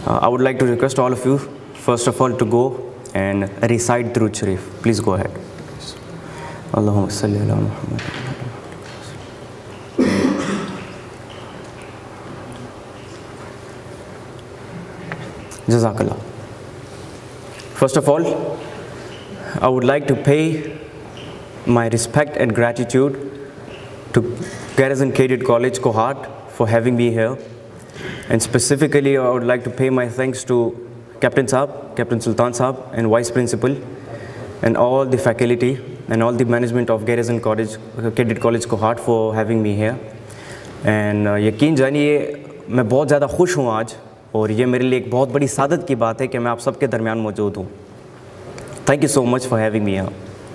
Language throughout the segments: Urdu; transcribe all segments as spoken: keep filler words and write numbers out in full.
Uh, I would like to request all of you, first of all, to go and recite Durood Sharif. Please go ahead. Allahumma salli ala Muhammad. Jazakallah. First of all, I would like to pay my respect and gratitude to Garrison Cadet College, Kohat, for having me here. And specifically, I would like to pay my thanks to Captain Saab, Captain Sultan Saab, and Vice Principal, and all the faculty and all the management of Garrison College, Cadet College, Kohat, for having me here. And यकीन जानिए मैं बहुत ज़्यादा खुश हूँ आज, और ये मेरे लिए एक बहुत बड़ी सादत की बात है कि मैं आप सबके दरमियान मौजूद हूँ. Thank you so much for having me here.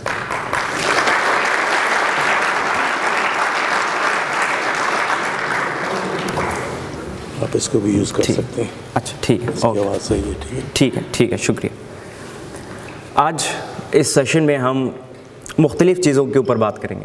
आप इसको भी यूज़ कर सकते हैं. अच्छा ठीक है, इसकी आवाज़ सही है. ठीक है ठीक है ठीक है शुक्रिया. आज इस सेशन में हम मुख्तलिफ़ चीज़ों के ऊपर बात करेंगे.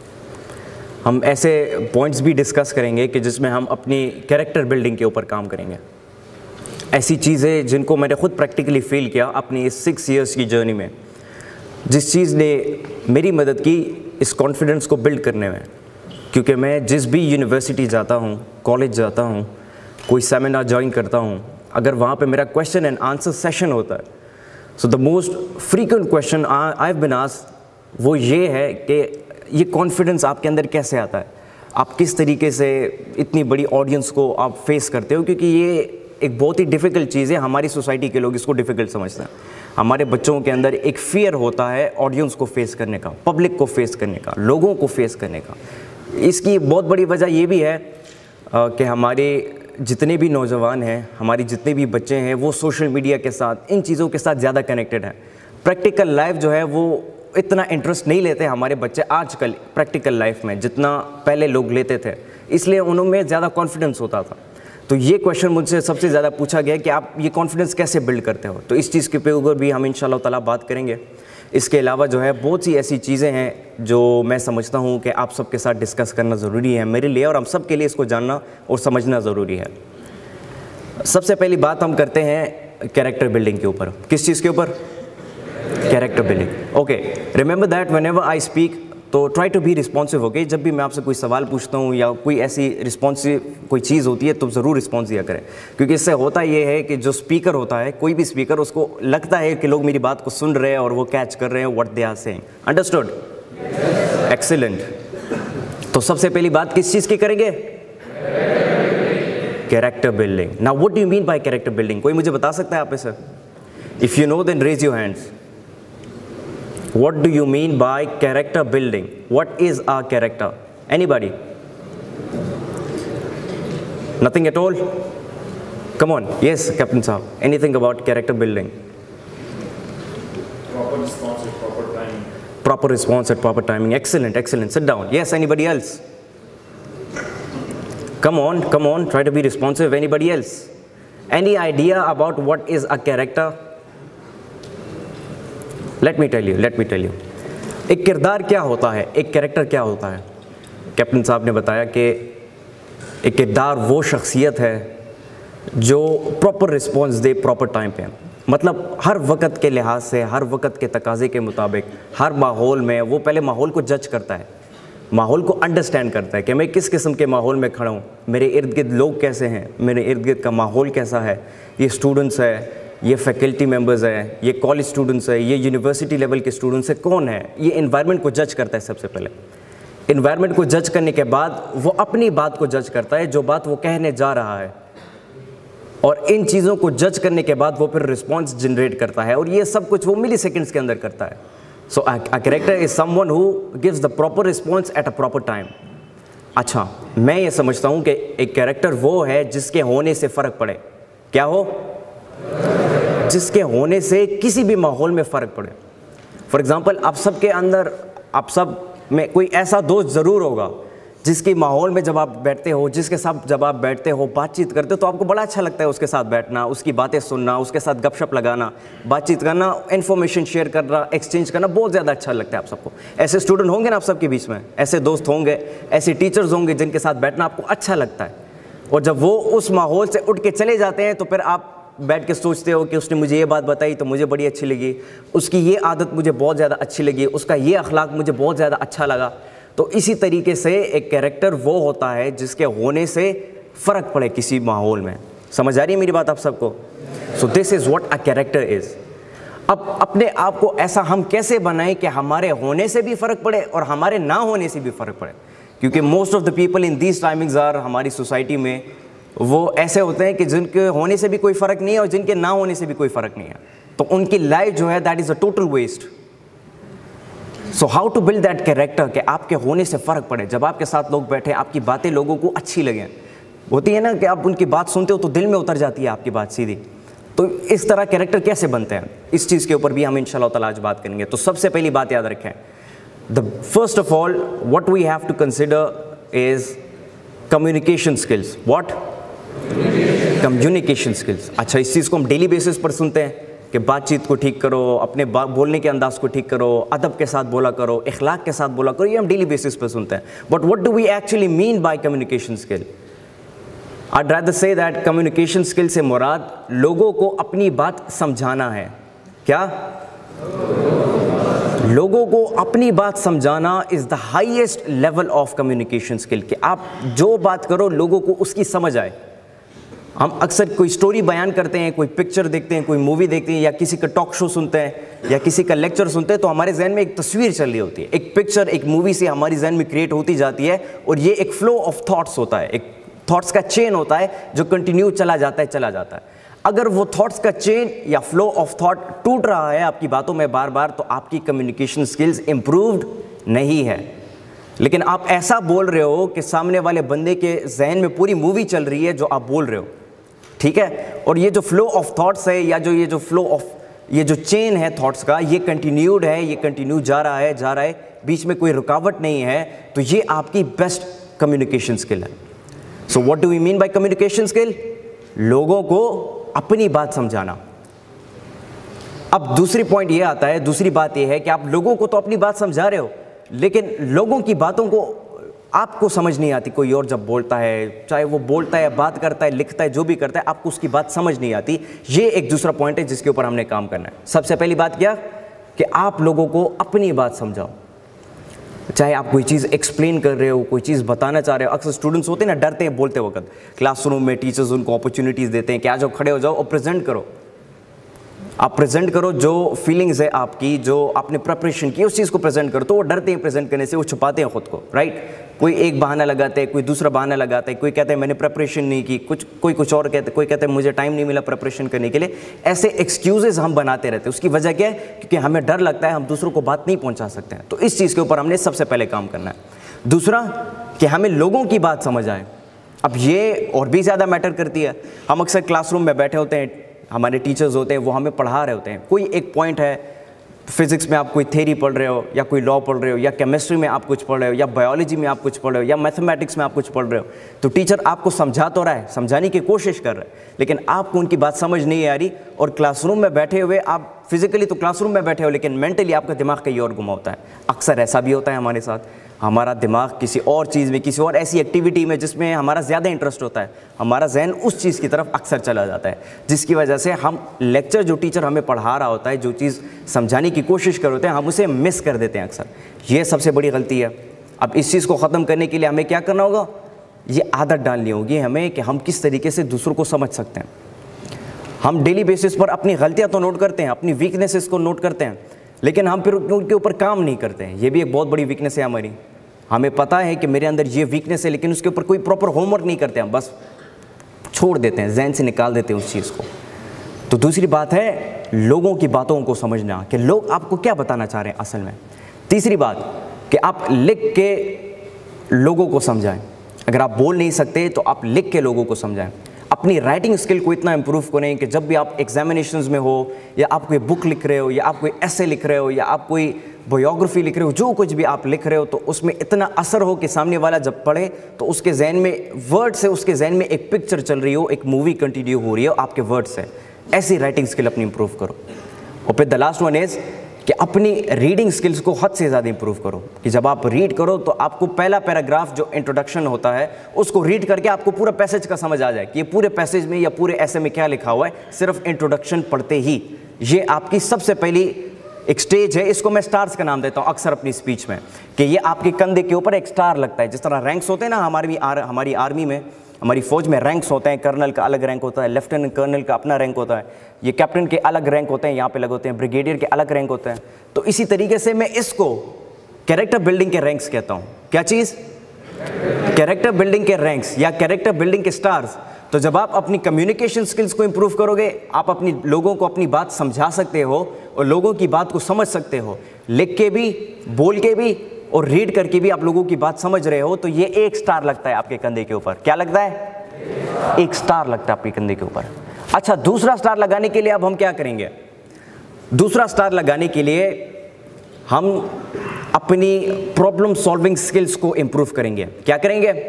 हम ऐसे पॉइंट्स भी डिस्कस करेंगे कि जिसमें हम अपनी कैरेक्टर बिल्डिंग के ऊपर काम करेंगे. ऐसी चीज़ें जिनको मैंने ख़ुद प्रैक्टिकली फ़ील किया अपनी इस सिक्स ईयर्स की जर्नी में, जिस चीज़ ने मेरी मदद की इस कॉन्फिडेंस को बिल्ड करने में. क्योंकि मैं जिस भी यूनिवर्सिटी जाता हूँ, कॉलेज जाता हूँ, कोई सेमिनार ज्वाइन करता हूँ, अगर वहाँ पे मेरा क्वेश्चन एंड आंसर सेशन होता है, so the most frequent question I have been asked वो ये है कि ये कॉन्फिडेंस आपके अंदर कैसे आता है, आप किस तरीके से इतनी बड़ी ऑडियंस को आप फेस करते हो. क्योंकि ये एक बहुत ही डिफ़िकल्ट चीज़ है. हमारी सोसाइटी के लोग इसको डिफ़िकल्ट समझते हैं. हमारे बच्चों के अंदर एक फ़ियर होता है ऑडियंस को फेस करने का, पब्लिक को फेस करने का, लोगों को फेस करने का. इसकी बहुत बड़ी वजह ये भी है कि हमारे जितने भी नौजवान हैं, हमारी जितने भी बच्चे हैं, वो सोशल मीडिया के साथ, इन चीज़ों के साथ ज़्यादा कनेक्टेड हैं. प्रैक्टिकल लाइफ जो है वो इतना इंटरेस्ट नहीं लेते हमारे बच्चे आजकल प्रैक्टिकल लाइफ में जितना पहले लोग लेते थे. इसलिए उनमें ज़्यादा कॉन्फिडेंस होता था. तो ये क्वेश्चन मुझसे सबसे ज़्यादा पूछा गया कि आप ये कॉन्फिडेंस कैसे बिल्ड करते हो. तो इस चीज़ के ऊपर भी हम इंशाल्लाह ताला बात करेंगे. इसके अलावा जो है बहुत सी ऐसी चीज़ें हैं जो मैं समझता हूँ कि आप सबके साथ डिस्कस करना ज़रूरी है मेरे लिए, और हम सब के लिए इसको जानना और समझना ज़रूरी है. सबसे पहली बात हम करते हैं कैरेक्टर बिल्डिंग के ऊपर. किस चीज़ के ऊपर? Character building. Okay, remember that whenever I speak, तो try to be responsive. Okay, जब भी मैं आपसे कोई सवाल पूछता हूँ या कोई ऐसी रिस्पॉन्सिव कोई चीज़ होती है तो ज़रूर रिस्पॉन्स दिया करें. क्योंकि इससे होता ये है कि जो स्पीकर होता है, कोई भी स्पीकर, उसको लगता है कि लोग मेरी बात को सुन रहे हैं और वो कैच कर रहे हैं what they are saying. Understood? Excellent. तो सबसे पहली बात किस चीज़ की करेंगे? Character building. Now what do you mean by character building? कोई मुझे बता सकता है आप इसे? If you know then raise your hands. What do you mean by character building? What is our character? Anybody? Nothing at all? Come on. Yes, Captain Saab. Anything about character building? Proper response at proper timing. Proper response at proper timing. Excellent, excellent. Sit down. Yes, anybody else? Come on, come on. Try to be responsive. Anybody else? Any idea about what is a character? Let me tell you let me tell you एक किरदार क्या होता है, एक कैरेक्टर क्या होता है. कैप्टन साहब ने बताया कि एक किरदार वो शख्सियत है जो प्रॉपर रिस्पॉन्स दे प्रॉपर टाइम पे. मतलब हर वक्त के लिहाज से, हर वक्त के तकाजे के मुताबिक, हर माहौल में वो पहले माहौल को जज करता है, माहौल को अंडरस्टैंड करता है कि मैं किस किस्म के माहौल में खड़ा हूँ, मेरे इर्द गिर्द लोग कैसे हैं, मेरे इर्द गिर्द का माहौल कैसा है, ये स्टूडेंट्स है, ये फैकल्टी मेंबर्स हैं, ये कॉलेज स्टूडेंट्स है, ये यूनिवर्सिटी लेवल के स्टूडेंट्स है, कौन है. ये इन्वायरमेंट को जज करता है. सबसे पहले इन्वायरमेंट को जज करने के बाद वो अपनी बात को जज करता है, जो बात वो कहने जा रहा है, और इन चीज़ों को जज करने के बाद वो फिर रिस्पॉन्स जनरेट करता है, और ये सब कुछ वो मिली सेकेंड्स के अंदर करता है. So a character is someone who gives the proper response at a proper time. अच्छा, मैं ये समझता हूँ कि एक कैरेक्टर वो है जिसके होने से फ़र्क पड़े. क्या हो? जिसके होने से किसी भी माहौल में फ़र्क पड़े. फॉर एग्ज़ाम्पल, आप सबके अंदर, आप सब में कोई ऐसा दोस्त ज़रूर होगा जिसके माहौल में जब आप बैठते हो, जिसके साथ जब आप बैठते हो, बातचीत करते हो, तो आपको बड़ा अच्छा लगता है उसके साथ बैठना, उसकी बातें सुनना, उसके साथ गपशप लगाना, बातचीत करना, इन्फॉर्मेशन शेयर करना, एक्सचेंज करना, बहुत ज़्यादा अच्छा लगता है आप सबको. ऐसे स्टूडेंट होंगे ना आप सबके बीच में, ऐसे दोस्त होंगे, ऐसे टीचर्स होंगे जिनके साथ बैठना आपको अच्छा लगता है. और जब वो उस माहौल से उठ के चले जाते हैं तो फिर आप بیٹھ کے سوچتے ہو کہ اس نے مجھے یہ بات بتائی تو مجھے بڑی اچھی لگی, اس کی یہ عادت مجھے بہت زیادہ اچھی لگی, اس کا یہ اخلاق مجھے بہت زیادہ اچھا لگا. تو اسی طریقے سے ایک کیریکٹر وہ ہوتا ہے جس کے ہونے سے فرق پڑے کسی ماحول میں. سمجھ آ رہی ہے میری بات آپ سب کو؟ So this is what a character is. اب اپنے آپ کو ایسا ہم کیسے بنائیں کہ ہمارے ہونے سے بھی فرق پڑے اور ہمارے نہ ہونے سے بھی فرق پڑے, کیونکہ most of the people in these timings are, ہماری سوسائٹی میں وہ ایسے ہوتے ہیں کہ جن کے ہونے سے بھی کوئی فرق نہیں ہے اور جن کے نہ ہونے سے بھی کوئی فرق نہیں ہے, تو ان کی لائف جو ہے that is a total waste. So how to build that character کہ آپ کے ہونے سے فرق پڑے, جب آپ کے ساتھ لوگ بیٹھے آپ کی باتیں لوگوں کو اچھی لگیں. ہوتی ہے نا کہ آپ ان کی بات سنتے ہو تو دل میں اتر جاتی ہے آپ کی بات سیدھی. تو اس طرح کیریکٹر کیسے بنتے ہیں, اس چیز کے اوپر بھی ہم ان شاء اللہ تعالیٰ آج بات کریں گے. تو سب سے پہلی بات یاد رکھیں, the first of all what we have to consider is communication skills. What? Communication skills. اچھا, اس چیز کو ہم ڈیلی بیسس پر سنتے ہیں کہ بات چیت کو ٹھیک کرو, اپنے بولنے کے انداز کو ٹھیک کرو, ادب کے ساتھ بولا کرو, اخلاق کے ساتھ بولا کرو, یہ ہم ڈیلی بیسس پر سنتے ہیں. But what do we actually mean by communication skill? I'd rather say that communication skill سے مراد لوگوں کو اپنی بات سمجھانا ہے. کیا؟ لوگوں کو اپنی بات سمجھانا is the highest level of communication skill, کہ آپ جو بات کرو لوگوں کو اس کی سمجھ آئے. ہم اکثر کوئی سٹوری بیان کرتے ہیں, کوئی پکچر دیکھتے ہیں, کوئی مووی دیکھتے ہیں, یا کسی کا ٹاک شو سنتے ہیں, یا کسی کا لیکچر سنتے ہیں, تو ہمارے ذہن میں ایک تصویر چل رہی ہوتی ہے, ایک پکچر ایک مووی سے ہماری ذہن میں کریٹ ہوتی جاتی ہے, اور یہ ایک فلو آف تھاٹس ہوتا ہے, ایک تھاٹس کا چین ہوتا ہے جو کنٹینیو چلا جاتا ہے چلا جاتا ہے. اگر وہ تھاٹس کا چین یا فلو آف تھاٹ ٹوٹ رہا ہے آپ کی باتوں میں بار بار, تو آپ کی کمیونیکیشن سکلز امپرووڈ نہیں ہے. لیکن آپ ایسا بول رہے ہو کہ سامنے والے بندے کے ذہن میں پوری مووی چل رہی ہے جو آپ بول رہے ہو, ٹھیک ہے, اور یہ جو فلو آف تھاٹس ہے, یا جو یہ جو فلو آف یہ جو چین ہے تھاٹس کا, یہ کنٹینیوڈ ہے, یہ کنٹینیو جا رہا ہے جا رہا ہے بیچ میں کوئی رکاوٹ نہیں ہے, تو یہ آپ کی بیسٹ کمیونیکیشن سکل ہے. So what do we mean by communication skill? لوگوں کو اپنی بات سمجھانا. اب دوسری پوائنٹ یہ آتا ہے, دوسری بات یہ ہے کہ آپ لوگوں کو تو اپنی بات سمجھا رہے ہو, لیکن لوگوں کی باتوں کو آپ کو سمجھ نہیں آتی. کوئی اور جب بولتا ہے, چاہے وہ بولتا ہے, بات کرتا ہے, لکھتا ہے, جو بھی کرتا ہے, آپ کو اس کی بات سمجھ نہیں آتی. یہ ایک دوسرا پوائنٹ ہے جس کے اوپر ہم نے کام کرنا ہے. سب سے پہلی بات کیا کہ آپ لوگوں کو اپنی بات سمجھاؤ. چاہے آپ کوئی چیز ایکسپلین کر رہے ہو, کوئی چیز بتانا چاہ رہے ہو. اکثر اسٹوڈنٹس ہوتے ہیں نا, ڈرتے ہیں بولتے وقت. کلاس روم میں ٹیچرز ان کو اپرچونیٹیز دیتے ہیں کہ آ جاؤ, کھڑے ہو جاؤ اور پریزنٹ کرو. آپ پریزنٹ کرو جو فیلنگز ہے آپ کی, جو آپ نے پریپریشن کی, اس چیز کو پریزنٹ کرو. تو وہ ڈرتے ہیں پریزنٹ کرنے سے, وہ چھپاتے ہیں خود کو, رائٹ. کوئی ایک بہانہ لگاتے ہیں, کوئی دوسرا بہانہ لگاتا ہے, کوئی کہتا ہے میں نے پریپریشن نہیں کی, کچھ کوئی کچھ اور کہتے, کوئی کہتا ہے مجھے ٹائم نہیں ملا پریپریشن کرنے کے لیے. ایسے ایکسکیوزز ہم بناتے رہتے ہیں. اس کی وجہ کیا ہے؟ کیونکہ ہمیں ڈر لگتا ہے ہم دوسروں کو بات نہیں پہنچا سکتے ہیں. تو اس چیز کے اوپر ہم نے سب سے پہلے کام کرنا ہے. دوسرا کہ ہمیں لوگوں کی بات سمجھ آئے. اب یہ اور بھی زیادہ میٹر کرتی ہے. ہم اکثر کلاس روم میں بیٹھے ہوتے ہیں, ہمارے ٹیچرز ہوتے ہیں, وہ ہمیں پڑھا رہے ہوتے ہیں. کوئی ایک پوائنٹ ہے, فزکس میں آپ کوئی تھیری پڑھ رہے ہو, یا کوئی لا پڑھ رہے ہو, یا کیمسٹری میں آپ کچھ پڑھ رہے ہو, یا بایولوجی میں آپ کچھ پڑھ رہے ہو, یا میتھمیٹکس میں آپ کچھ پڑھ رہے ہو. تو ٹیچر آپ کو سمجھا تو رہا ہے, سمجھانے کی کوشش کر رہا ہے, لیکن آپ کو ان کی بات سمجھ نہیں آ رہی. اور کلاس روم میں بیٹھے ہوئے, آپ فزیکلی تو کلاس روم میں بیٹھے ہو, لیکن مینٹلی آپ کا دماغ کہیں اور گما ہوتا ہے. اکثر ایسا بھی ہوتا ہے ہمارے ساتھ. ہمارا دماغ کسی اور چیز میں, کسی اور ایسی ایکٹیویٹی میں جس میں ہمارا زیادہ انٹرسٹ ہوتا ہے, ہمارا ذہن اس چیز کی طرف اکثر چلا جاتا ہے, جس کی وجہ سے ہم لیکچر جو ٹیچر ہمیں پڑھا رہا ہوتا ہے, جو چیز سمجھانے کی کوشش کر ہوتے ہیں, ہم اسے مس کر دیتے ہیں اکثر. یہ سب سے بڑی غلطی ہے. اب اس چیز کو ختم کرنے کے لیے ہمیں کیا کرنا ہوگا؟ یہ عادت ڈالنی ہوگی ہمیں کہ ہم کس طریقے سے دوسروں کو سمجھ سکتے ہیں. ہم ڈیلی بیسس پر اپنی غلطیاں تو نوٹ کرتے ہیں, اپنی ویکنیسز کو نوٹ کرتے ہیں, لیکن ہم پھر ان کے اوپر کام نہیں کرتے ہیں. یہ بھی ایک بہت بڑی ویکنیس ہے ہماری. ہمیں پتہ ہے کہ میرے اندر یہ ویکنیس ہے, لیکن اس کے اوپر کوئی پراپر ہوم ورک نہیں کرتے, ہم بس چھوڑ دیتے ہیں, ذہن سے نکال دیتے ہیں اس چیز کو. تو دوسری بات ہے لوگوں کی باتوں کو سمجھنا, کہ لوگ آپ کو کیا بتانا چاہ رہے ہیں اصل میں. تیسری بات کہ آپ لکھ کے لوگوں کو سمجھائیں. اگر آپ بول نہیں سکتے تو آپ لکھ کے لوگوں کو سمجھائیں. اپنی رائٹنگ اسکل کو اتنا امپروو کریں کہ جب بھی آپ ایگزامینیشنز میں ہو, یا آپ کوئی بک لکھ رہے ہو, یا آپ کوئی ایسے لکھ رہے ہو, یا آپ کوئی بایوگرافی لکھ رہے ہو, جو کچھ بھی آپ لکھ رہے ہو, تو اس میں اتنا اثر ہو کہ سامنے والا جب پڑھے تو اس کے ذہن میں ورڈ سے اس کے ذہن میں ایک پکچر چل رہی ہو, ایک مووی کنٹینیو ہو رہی ہو آپ کے ورڈ سے. ایسی رائٹنگ اسکل اپنی امپروو کرو. اور پھر دا لاسٹ ون از کہ اپنی ریڈنگ سکلز کو حد سے زیادہ امپروو کرو, کہ جب آپ ریڈ کرو تو آپ کو پہلا پیراگراف جو انٹروڈکشن ہوتا ہے اس کو ریڈ کر کے آپ کو پورا پیسج کا سمجھ آ جائے کہ یہ پورے پیسج میں یا پورے ایسے میں کیا لکھا ہوا ہے, صرف انٹروڈکشن پڑھتے ہی. یہ آپ کی سب سے پہلی ایک سٹیج ہے, اس کو میں سٹارز کا نام دیتا ہوں اکثر اپنی سپیچ میں, کہ یہ آپ کے کندھے کے اوپر ایک سٹار لگتا ہے. جس طرح رینکس ہوتے ہیں نا ہماری ہماری آرمی میں, ہماری فوج میں رینکس ہوتے ہیں, کرنل کا الگ رینک ہوتا ہے, لیفٹیننٹ کرنل کا اپنا رینک ہوتا ہے, یہ کیپٹن کے الگ رینک ہوتے ہیں, یہاں پہ لگے ہوتے ہیں, بریگیڈیئر کے الگ رینک ہوتے ہیں. تو اسی طریقے سے میں اس کو کیریکٹر بلڈنگ کے رینکس کہتا ہوں. کیا چیز؟ کیریکٹر بلڈنگ کے رینکس یا کیریکٹر بلڈنگ کے سٹارز. تو جب آپ اپنی کمیونیکیشن سکلز کو امپروو کرو گے, آپ اپنی لوگوں کو اپنی بات سمجھا سکتے ہو اور لوگوں کی بات کو سمجھ سکتے ہو, لکھ کے بھی, بول کے بھی اور ریڈ کر کے بھی آپ لوگوں کی بات سمجھ رہے ہو, تو یہ ایک سٹار لگتا ہے آپ کے کندھے کے اوپر. کیا لگتا ہے؟ ایک سٹار لگتا ہے آپ کے کندھے کے اوپر. اچھا, دوسرا سٹار لگانے کے لیے اب ہم کیا کریں گے؟ دوسرا سٹار لگانے کے لیے ہم اپنی پرابلم سالونگ سکلز کو امپروو کریں گے. کیا کریں گے؟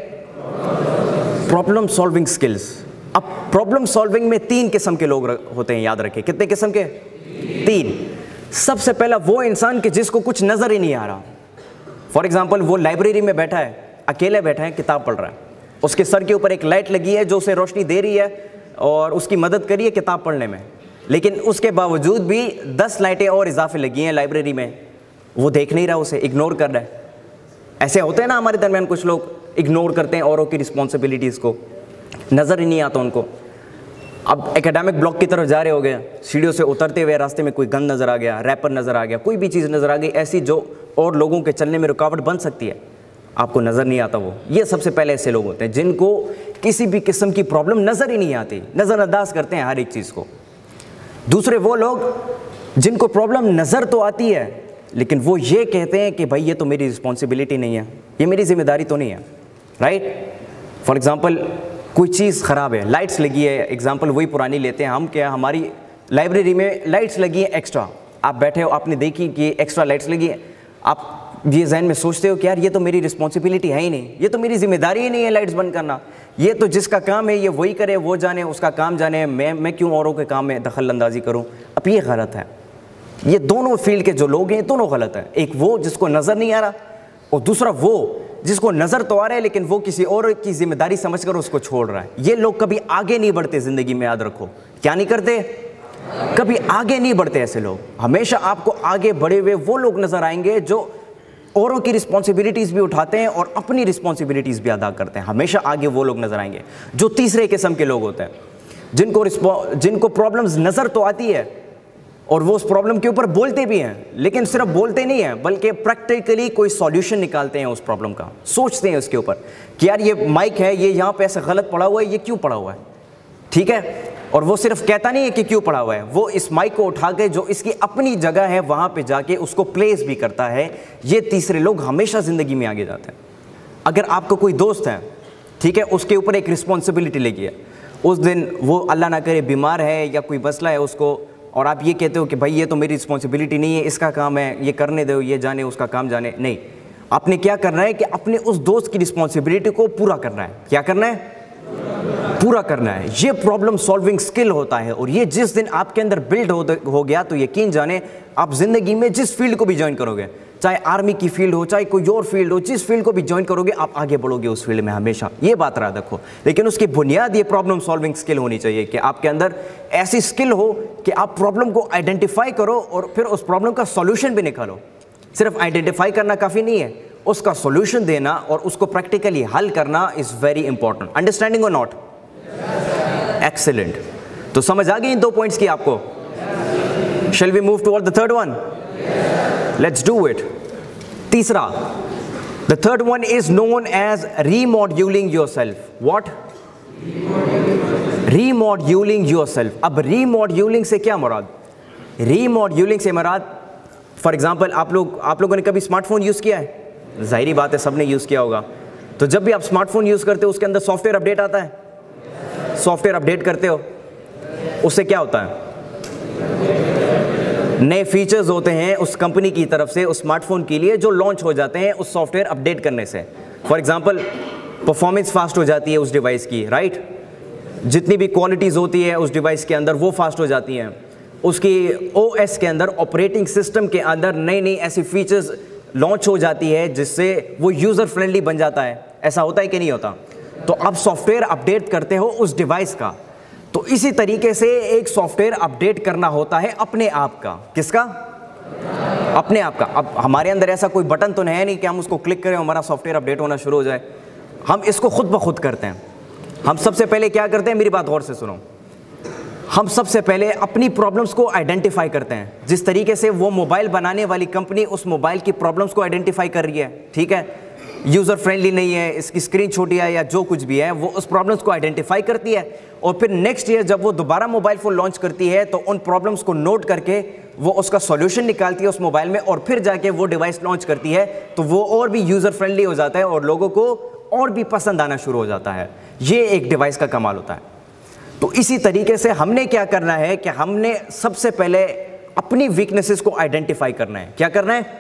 Problem solving skills. اب پرابلم سالونگ میں تین قسم کے لوگ ہوتے ہیں, یاد رکھیں. کتنے قسم کے؟ تین. سب سے پہلا وہ انسان کہ جس کو کچھ نظر ہی نہیں آ رہا. فار ایگزامپل وہ لائبریری میں بیٹھا ہے, اکیلے بیٹھا ہے, کتاب پڑھ رہا ہے, اس کے سر کے اوپر ایک لائٹ لگی ہے جو اسے روشنی دے رہی ہے اور اس کی مدد کر رہی ہے کتاب پڑھنے میں, لیکن اس کے باوجود بھی دس لائٹیں اور اضافے لگی ہیں لائبریری میں, وہ دیکھ نہیں رہا, اسے اگنور کر رہا ہے. ایسے ہوتے ہیں نا ہمارے درمیان کچھ لوگ, اگنور کرتے ہیں اوروں کی رسپانسبلٹیز کو, نظر ہی نہیں آتا ان کو. اب ایکیڈیمک بلاک کی طرف جا رہے ہو گئے, سیڑھیوں سے اترتے ہوئے راستے میں کوئی گند نظر آ گیا, ریپر نظر آ گیا, کوئی بھی چیز نظر آ گئی ایسی جو اور لوگوں کے چلنے میں رکاوٹ بن سکتی ہے, آپ کو نظر نہیں آتا وہ. یہ سب سے پہلے ایسے لوگ ہوتے ہیں جن کو کسی بھی قسم کی پرابلم نظر ہی نہیں آتی, نظر انداز کرتے ہیں ہر ایک چیز کو. دوسرے وہ لوگ جن کو پرابلم نظر تو آتی ہے لیکن وہ یہ کہتے ہیں کہ بھائی یہ تو میری رسپانسبلٹی نہیں ہے, یہ میری ذمہ داری تو نہیں ہے, رائٹ. فار ایگزامپل کوئی چیز خراب ہے, لائٹس لگی ہے, ایگزامپل وہی پرانی لیتے ہیں ہم, کیا ہماری لائبریری میں لائٹس لگی ہیں ایکسٹرا, آپ بیٹھے ہو, آپ نے دیکھی کہ ایکسٹرا لائٹس لگی ہیں, آپ یہ ذہن میں سوچتے ہو کہ یار یہ تو میری رسپانسبلٹی ہے ہی نہیں, یہ تو میری ذمہ داری ہی نہیں ہے لائٹس بند کرنا, یہ تو جس کا کام ہے یہ وہی کرے, وہ جانے, اس کا کام جانے, میں میں کیوں اوروں کے کام میں دخل اندازی کروں. اب یہ غلط ہے. یہ دونوں فیلڈ کے جو لوگ ہیں دونوں غلط ہیں. ایک وہ جس کو نظر نہیں آ رہا, اور دوسرا وہ جس کو نظر تو آ رہا ہے لیکن وہ کسی اور کی ذمہ داری سمجھ کر اس کو چھوڑ رہا ہے. یہ لوگ کبھی آگے نہیں بڑھتے زندگی میں, یاد رکھو. کیا نہیں کرتے؟ کبھی آگے نہیں بڑھتے. ایسے لوگ ہمیشہ آپ کو آگے بڑھے ہوئے وہ لوگ نظر آئیں گے جو اوروں کی رسپانسبلٹیز بھی اٹھاتے ہیں اور اپنی رسپانسبلٹیز بھی ادا کرتے ہیں. ہمیشہ آگے وہ لوگ نظر آئیں گے جو تیسرے قسم کے لوگ ہوتے ہیں, جن کو جن کو پرابلمز نظر تو آتی ہے اور وہ اس پرابلم کے اوپر بولتے بھی ہیں, لیکن صرف بولتے نہیں ہیں بلکہ پریکٹیکلی کوئی سولیوشن نکالتے ہیں اس پرابلم کا, سوچتے ہیں اس کے اوپر کہ یار یہ مائک ہے, یہ یہاں پہ ایسے غلط پڑا ہوا ہے, یہ کیوں پڑا ہوا ہے, ٹھیک ہے. اور وہ صرف کہتا نہیں ہے کہ کیوں پڑا ہوا ہے, وہ اس مائک کو اٹھا کے جو اس کی اپنی جگہ ہے وہاں پہ جا کے اس کو پلیس بھی کرتا ہے. یہ تیسرے لوگ ہمیشہ زندگی میں آگے جاتے ہیں. اگر آپ کو کوئی دوست ہے, ٹھیک ہے, اس کے اوپر ایک رسپانسبلٹی لگی ہے, اس دن وہ اللہ نہ کرے بیمار ہے یا کوئی مسئلہ ہے اس کو, اور آپ یہ کہتے ہو کہ بھائی یہ تو میری رسپانسبلٹی نہیں ہے, اس کا کام ہے, یہ کرنے دو, یہ جانے, اس کا کام جانے. نہیں, آپ نے کیا کرنا ہے کہ اپنے اس دوست کی رسپانسبلٹی کو پورا کرنا ہے. کیا کرنا ہے؟ پورا کرنا ہے. یہ پرابلم سالونگ سکل ہوتا ہے, اور یہ جس دن آپ کے اندر بلڈ ہو گیا تو یقین جانے آپ زندگی میں جس فیلڈ کو بھی جوائن کرو گے, چاہے آرمی کی فیلڈ ہو, چاہے کوئی اور فیلڈ ہو, جس فیلڈ کو بھی جوائن کرو گے آپ آگے بڑھو گے اس فیلڈ میں ہمیشہ. یہ بات یاد رکھو. لیکن اس کی بنیاد یہ پرابلم سالونگ سکل ہونی چاہیے کہ آپ کے اندر ایسی سکل ہو کہ آپ پرابلم کو آئیڈینٹیفائی کرو اور پھر اس پرابلم کا سولوشن بھی نکالو. صرف آئیڈینٹیفائی کرنا کافی نہیں ہے, اس کا سولوشن دینا اور اس کو پریکٹیکلی حل کرنا از ویری امپورٹنٹ. انڈرسٹینڈنگ اور ناٹ؟ ایکسلنٹ. تو سمجھ آ گئی ان دو پوائنٹس کی آپ کو؟ Shall we move toward the third one? Let's do it. تیسرا, the third one is known as remoduling yourself. What? Remoduling yourself. اب remoduling سے کیا مراد؟ remoduling سے مراد فار ایگزامپل آپ لوگ آپ لوگوں نے کبھی اسمارٹ فون یوز کیا ہے؟ ظاہری بات ہے سب نے یوز کیا ہوگا. تو جب بھی آپ اسمارٹ فون یوز کرتے ہو اس کے اندر سافٹ ویئر اپڈیٹ آتا ہے, سافٹ ویئر اپڈیٹ کرتے ہو, اس سے کیا ہوتا ہے؟ نئے فیچرز ہوتے ہیں اس کمپنی کی طرف سے اس اسمارٹ فون کے لیے جو لانچ ہو جاتے ہیں اس سافٹ ویئر اپڈیٹ کرنے سے. فار ایگزامپل پرفارمنس فاسٹ ہو جاتی ہے اس ڈیوائس کی, رائٹ, جتنی بھی کوالٹیز ہوتی ہے اس ڈیوائس کے اندر وہ فاسٹ ہو جاتی ہیں. اس کی او ایس کے اندر, آپریٹنگ سسٹم کے اندر نئی نئی ایسی فیچرز لانچ ہو جاتی ہے جس سے وہ یوزر فرینڈلی بن جاتا ہے. ایسا ہوتا ہے کہ نہیں ہوتا؟ تو اب سافٹ ویئر اپڈیٹ کرتے ہو اس ڈیوائس کا, تو اسی طریقے سے ایک سافٹ ویئر اپڈیٹ کرنا ہوتا ہے اپنے آپ کا. کس کا؟ اپنے آپ کا. اب ہمارے اندر ایسا کوئی بٹن تو ہے نہیں کہ ہم اس کو کلک کریں ہمارا سافٹ ویئر اپڈیٹ ہونا شروع ہو جائے. ہم اس کو خود بخود کرتے ہیں. ہم سب سے پہلے کیا کرتے ہیں, میری بات غور سے سنو, ہم سب سے پہلے اپنی پرابلمس کو آئیڈینٹیفائی کرتے ہیں. جس طریقے سے وہ موبائل بنانے والی کمپنی اس موبائل کی پرابلمس کو آئیڈینٹیفائی کر رہی ہے, ٹھیک ہے, یوزر فرینڈلی نہیں ہے, اس کی اسکرین چھوٹی ہے یا جو کچھ بھی ہے, وہ اس پرابلمس کو آئیڈینٹیفائی کرتی ہے, اور پھر نیکسٹ ایئر جب وہ دوبارہ موبائل فون لانچ کرتی ہے تو ان پرابلمس کو نوٹ کر کے وہ اس کا سولوشن نکالتی ہے اس موبائل میں, اور پھر جا کے وہ ڈیوائس لانچ کرتی ہے, تو وہ اور بھی یوزر فرینڈلی ہو جاتا ہے اور لوگوں کو اور بھی پسند آنا شروع ہو جاتا ہے. یہ ایک ڈیوائس کا کمال ہوتا ہے. تو اسی طریقے سے ہم نے کیا کرنا ہے کہ ہم نے سب سے پہلے اپنی ویکنیسز کو آئیڈینٹیفائی کرنا ہے. کیا کرنا ہے؟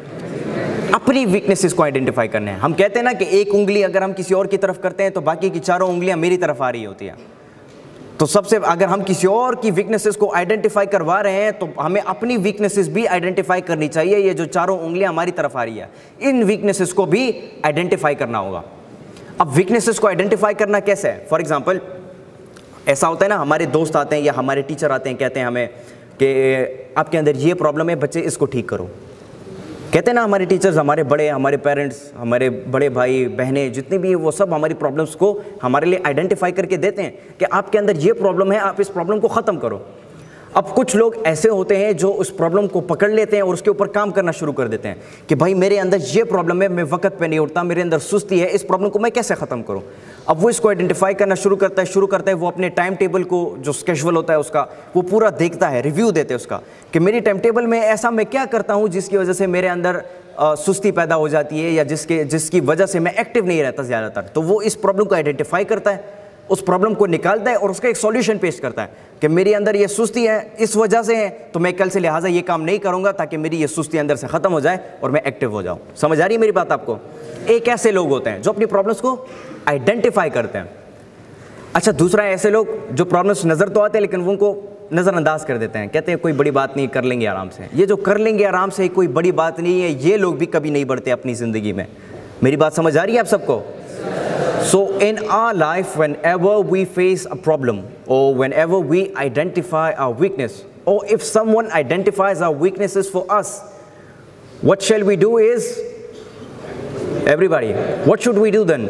اپنی ویکنیسز کو آئیڈینٹیفائی کرنا ہے. ہم کہتے ہیں نا کہ ایک انگلی اگر ہم کسی اور کی طرف کرتے ہیں تو باقی کی چاروں انگلیاں میری طرف آ رہی ہوتی ہیں. تو سب سے اگر ہم کسی اور کی ویکنیسز کو آئیڈینٹیفائی کروا رہے ہیں تو ہمیں اپنی ویکنیسز بھی آئیڈینٹیفائی کرنی چاہیے. یہ جو چاروں انگلیاں ہماری طرف آ رہی ہے ان ویکنیسز کو بھی آئیڈینٹیفائی کرنا ہوگا. اب ویکنیسز کو آئیڈینٹیفائی کرنا کیسے ہے؟ فار ایگزامپل ایسا ہوتا ہے نا, ہمارے دوست آتے ہیں یا ہمارے ٹیچر آتے ہیں, کہتے ہیں ہمیں کہ آپ کے اندر یہ پرابلم ہے بچے اس کو ٹھیک کرو. کہتے ہیں نا ہمارے ٹیچرز, ہمارے بڑے, ہمارے پیرنٹس, ہمارے بڑے بھائی بہنیں جتنے بھی ہیں وہ سب ہماری پرابلمس کو ہمارے لیے آئیڈینٹیفائی کر کے دیتے ہیں کہ آپ کے اندر یہ پرابلم ہے, آپ اس پرابلم کو ختم کرو. اب کچھ لوگ ایسے ہوتے ہیں جو اس پرابلم کو پکڑ لیتے ہیں اور اس کے اوپر کام کرنا شروع کر دیتے ہیں کہ بھائی میرے اندر یہ پرابلم ہے, میں وقت پہ نہیں اٹھتا, میرے اندر سستی ہے, اس پرابلم کو میں کیسے ختم کروں. اب وہ اس کو آئیڈینٹیفائی کرنا شروع کرتا ہے شروع کرتا ہے وہ اپنے ٹائم ٹیبل کو جو اسکیجول ہوتا ہے اس کا وہ پورا دیکھتا ہے, ریویو دیتے ہیں اس کا کہ میری ٹائم ٹیبل میں ایسا میں کیا کرتا ہوں جس کی وجہ سے میرے اندر سستی پیدا ہو جاتی ہے یا جس کے جس کی وجہ سے میں ایکٹیو نہیں رہتا زیادہ تر. تو وہ اس پرابلم کو آئیڈینٹیفائی کرتا ہے, اس پرابلم کو نکالتا ہے اور اس کا ایک سولوشن پیش کرتا ہے کہ میری اندر یہ سستی ہے اس وجہ سے ہے, تو میں کل سے لہٰذا یہ کام نہیں کروں گا تاکہ میری یہ سستی اندر سے ختم ہو جائے اور میں ایکٹیو ہو جاؤں. سمجھ آ رہی ہے میری بات آپ کو؟ ایک ایسے لوگ ہوتے ہیں جو اپنی پرابلمس کو آئیڈینٹیفائی کرتے ہیں. اچھا دوسرا ہے ایسے لوگ جو پرابلمس نظر تو آتے ہیں لیکن وہ ان کو نظر انداز کر دیتے ہیں, کہتے ہیں کوئی بڑی بات نہیں, کر لیں گے آرام سے. یہ جو کر لیں گے آرام سے کوئی بڑی بات نہیں ہے, یہ لوگ بھی کبھی نہیں بڑھتے اپنی زندگی میں. میری بات سمجھ آ رہی ہے آپ سب کو؟ So in our life, whenever we face a problem or whenever we identify our weakness, or if someone identifies our weaknesses for us, what shall we do is, everybody, what should we do then?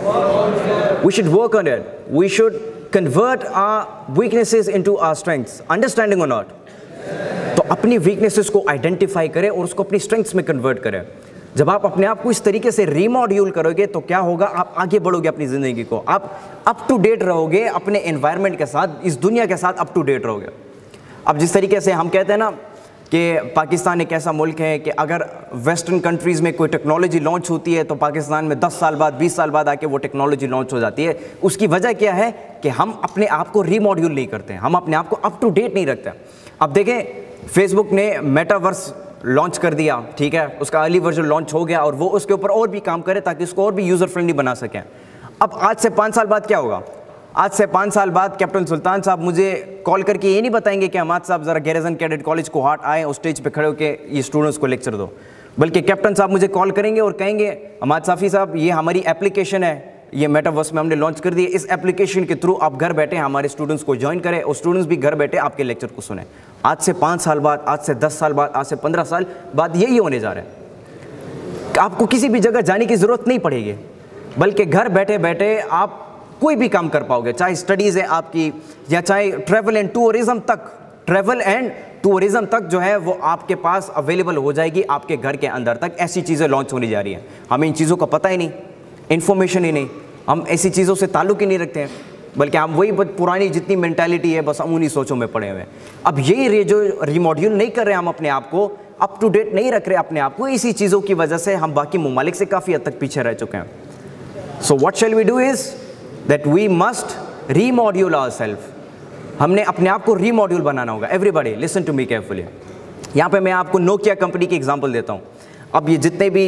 We should work on it. We should convert our weaknesses into our strengths. Understanding or not? تو اپنی weaknesses کو identify کریں اور اس کو اپنی strengths میں convert کریں. جب آپ اپنے آپ کو اس طریقے سے ریماڈیول کرو گے تو کیا ہوگا, آپ آگے بڑھو گے اپنی زندگی کو, آپ اپ ٹو ڈیٹ رہو گے اپنے انوائرمنٹ کے ساتھ, اس دنیا کے ساتھ اپ ٹو ڈیٹ رہو گے. اب جس طریقے سے ہم کہتے ہیں نا کہ پاکستان ایک ایسا ملک ہے کہ اگر ویسٹرن کنٹریز میں کوئی ٹیکنالوجی لانچ ہوتی ہے تو پاکستان میں دس سال بعد بیس سال بعد آ کے وہ ٹیکنالوجی لانچ ہو جاتی ہے. اس کی وجہ کیا ہے کہ ہم اپنے آپ کو ریماڈیول نہیں کرتے, ہم اپنے آپ کو اپ ٹو ڈیٹ نہیں رکھتے. اب دیکھیں فیس بک نے میٹاورس لانچ کر دیا, ٹھیک ہے, اس کا ارلی ورژن لانچ ہو گیا اور وہ اس کے اوپر اور بھی کام کرے تاکہ اس کو اور بھی یوزر فرینڈلی بنا سکیں. اب آج سے پانچ سال بعد کیا ہوگا؟ آج سے پانچ سال بعد کیپٹن سلطان صاححب مجھے کال کر کے یہ نہیں بتائیں گے کہ حماد صاحب ذرا گیریزن کیڈٹ کالج کو ہاٹ آئیں اور اسٹیج پہ کھڑے ہو کے یہ اسٹوڈنٹس کو لیکچر دو, بلکہ کیپٹن صاحب مجھے کال کریں گے اور کہیں گے حماد صافی صاحب یہ ہماری اپلیکیشن ہے, یہ میٹاورس میں ہم نے لانچ کر دی ہے, اس اپلیکیشن کے تھرو آپ گھر بیٹھے ہمارے اسٹوڈنٹس کو جوائن کریں اور اسٹوڈنٹس بھی گھر بیٹھے آپ کے لیکچر کو سنیں. آج سے پانچ سال بعد, آج سے دس سال بعد, آج سے پندرہ سال بعد یہی ہونے جا رہا ہے کہ آپ کو کسی بھی جگہ جانے کی ضرورت نہیں پڑے گی, بلکہ گھر بیٹھے بیٹھے آپ کوئی بھی کام کر پاؤ گے, چاہے اسٹڈیز ہے آپ کی یا چاہے ٹریول اینڈ ٹورزم تک, ٹریول اینڈ ٹورزم تک جو ہے وہ آپ کے پاس اویلیبل ہو جائے گی آپ کے گھر کے اندر تک. ایسی چیزیں لانچ ہونے جا رہی ہیں, ہمیں ان چیزوں کا پتہ ہی نہیں, انفارمیشن ہی نہیں, ہم ایسی چیزوں سے تعلق ہی نہیں رکھتے ہیں, بلکہ ہم وہی پرانی جتنی مینٹیلٹی ہے بس ہم انہی سوچوں میں پڑے ہوئے ہیں. اب یہی جو ریماڈیول نہیں کر رہے ہم اپنے آپ کو, اپ ٹو ڈیٹ نہیں رکھ رہے اپنے آپ کو, اسی چیزوں کی وجہ سے ہم باقی ممالک سے کافی حد تک پیچھے رہ چکے ہیں. So what shall we do is that we must remodule our self. ہم نے اپنے آپ کو ریماڈیول بنانا ہوگا. Everybody listen to me carefully. یہاں پہ میں آپ کو نوکیا کمپنی کی ایگزامپل دیتا ہوں. اب یہ جتنے بھی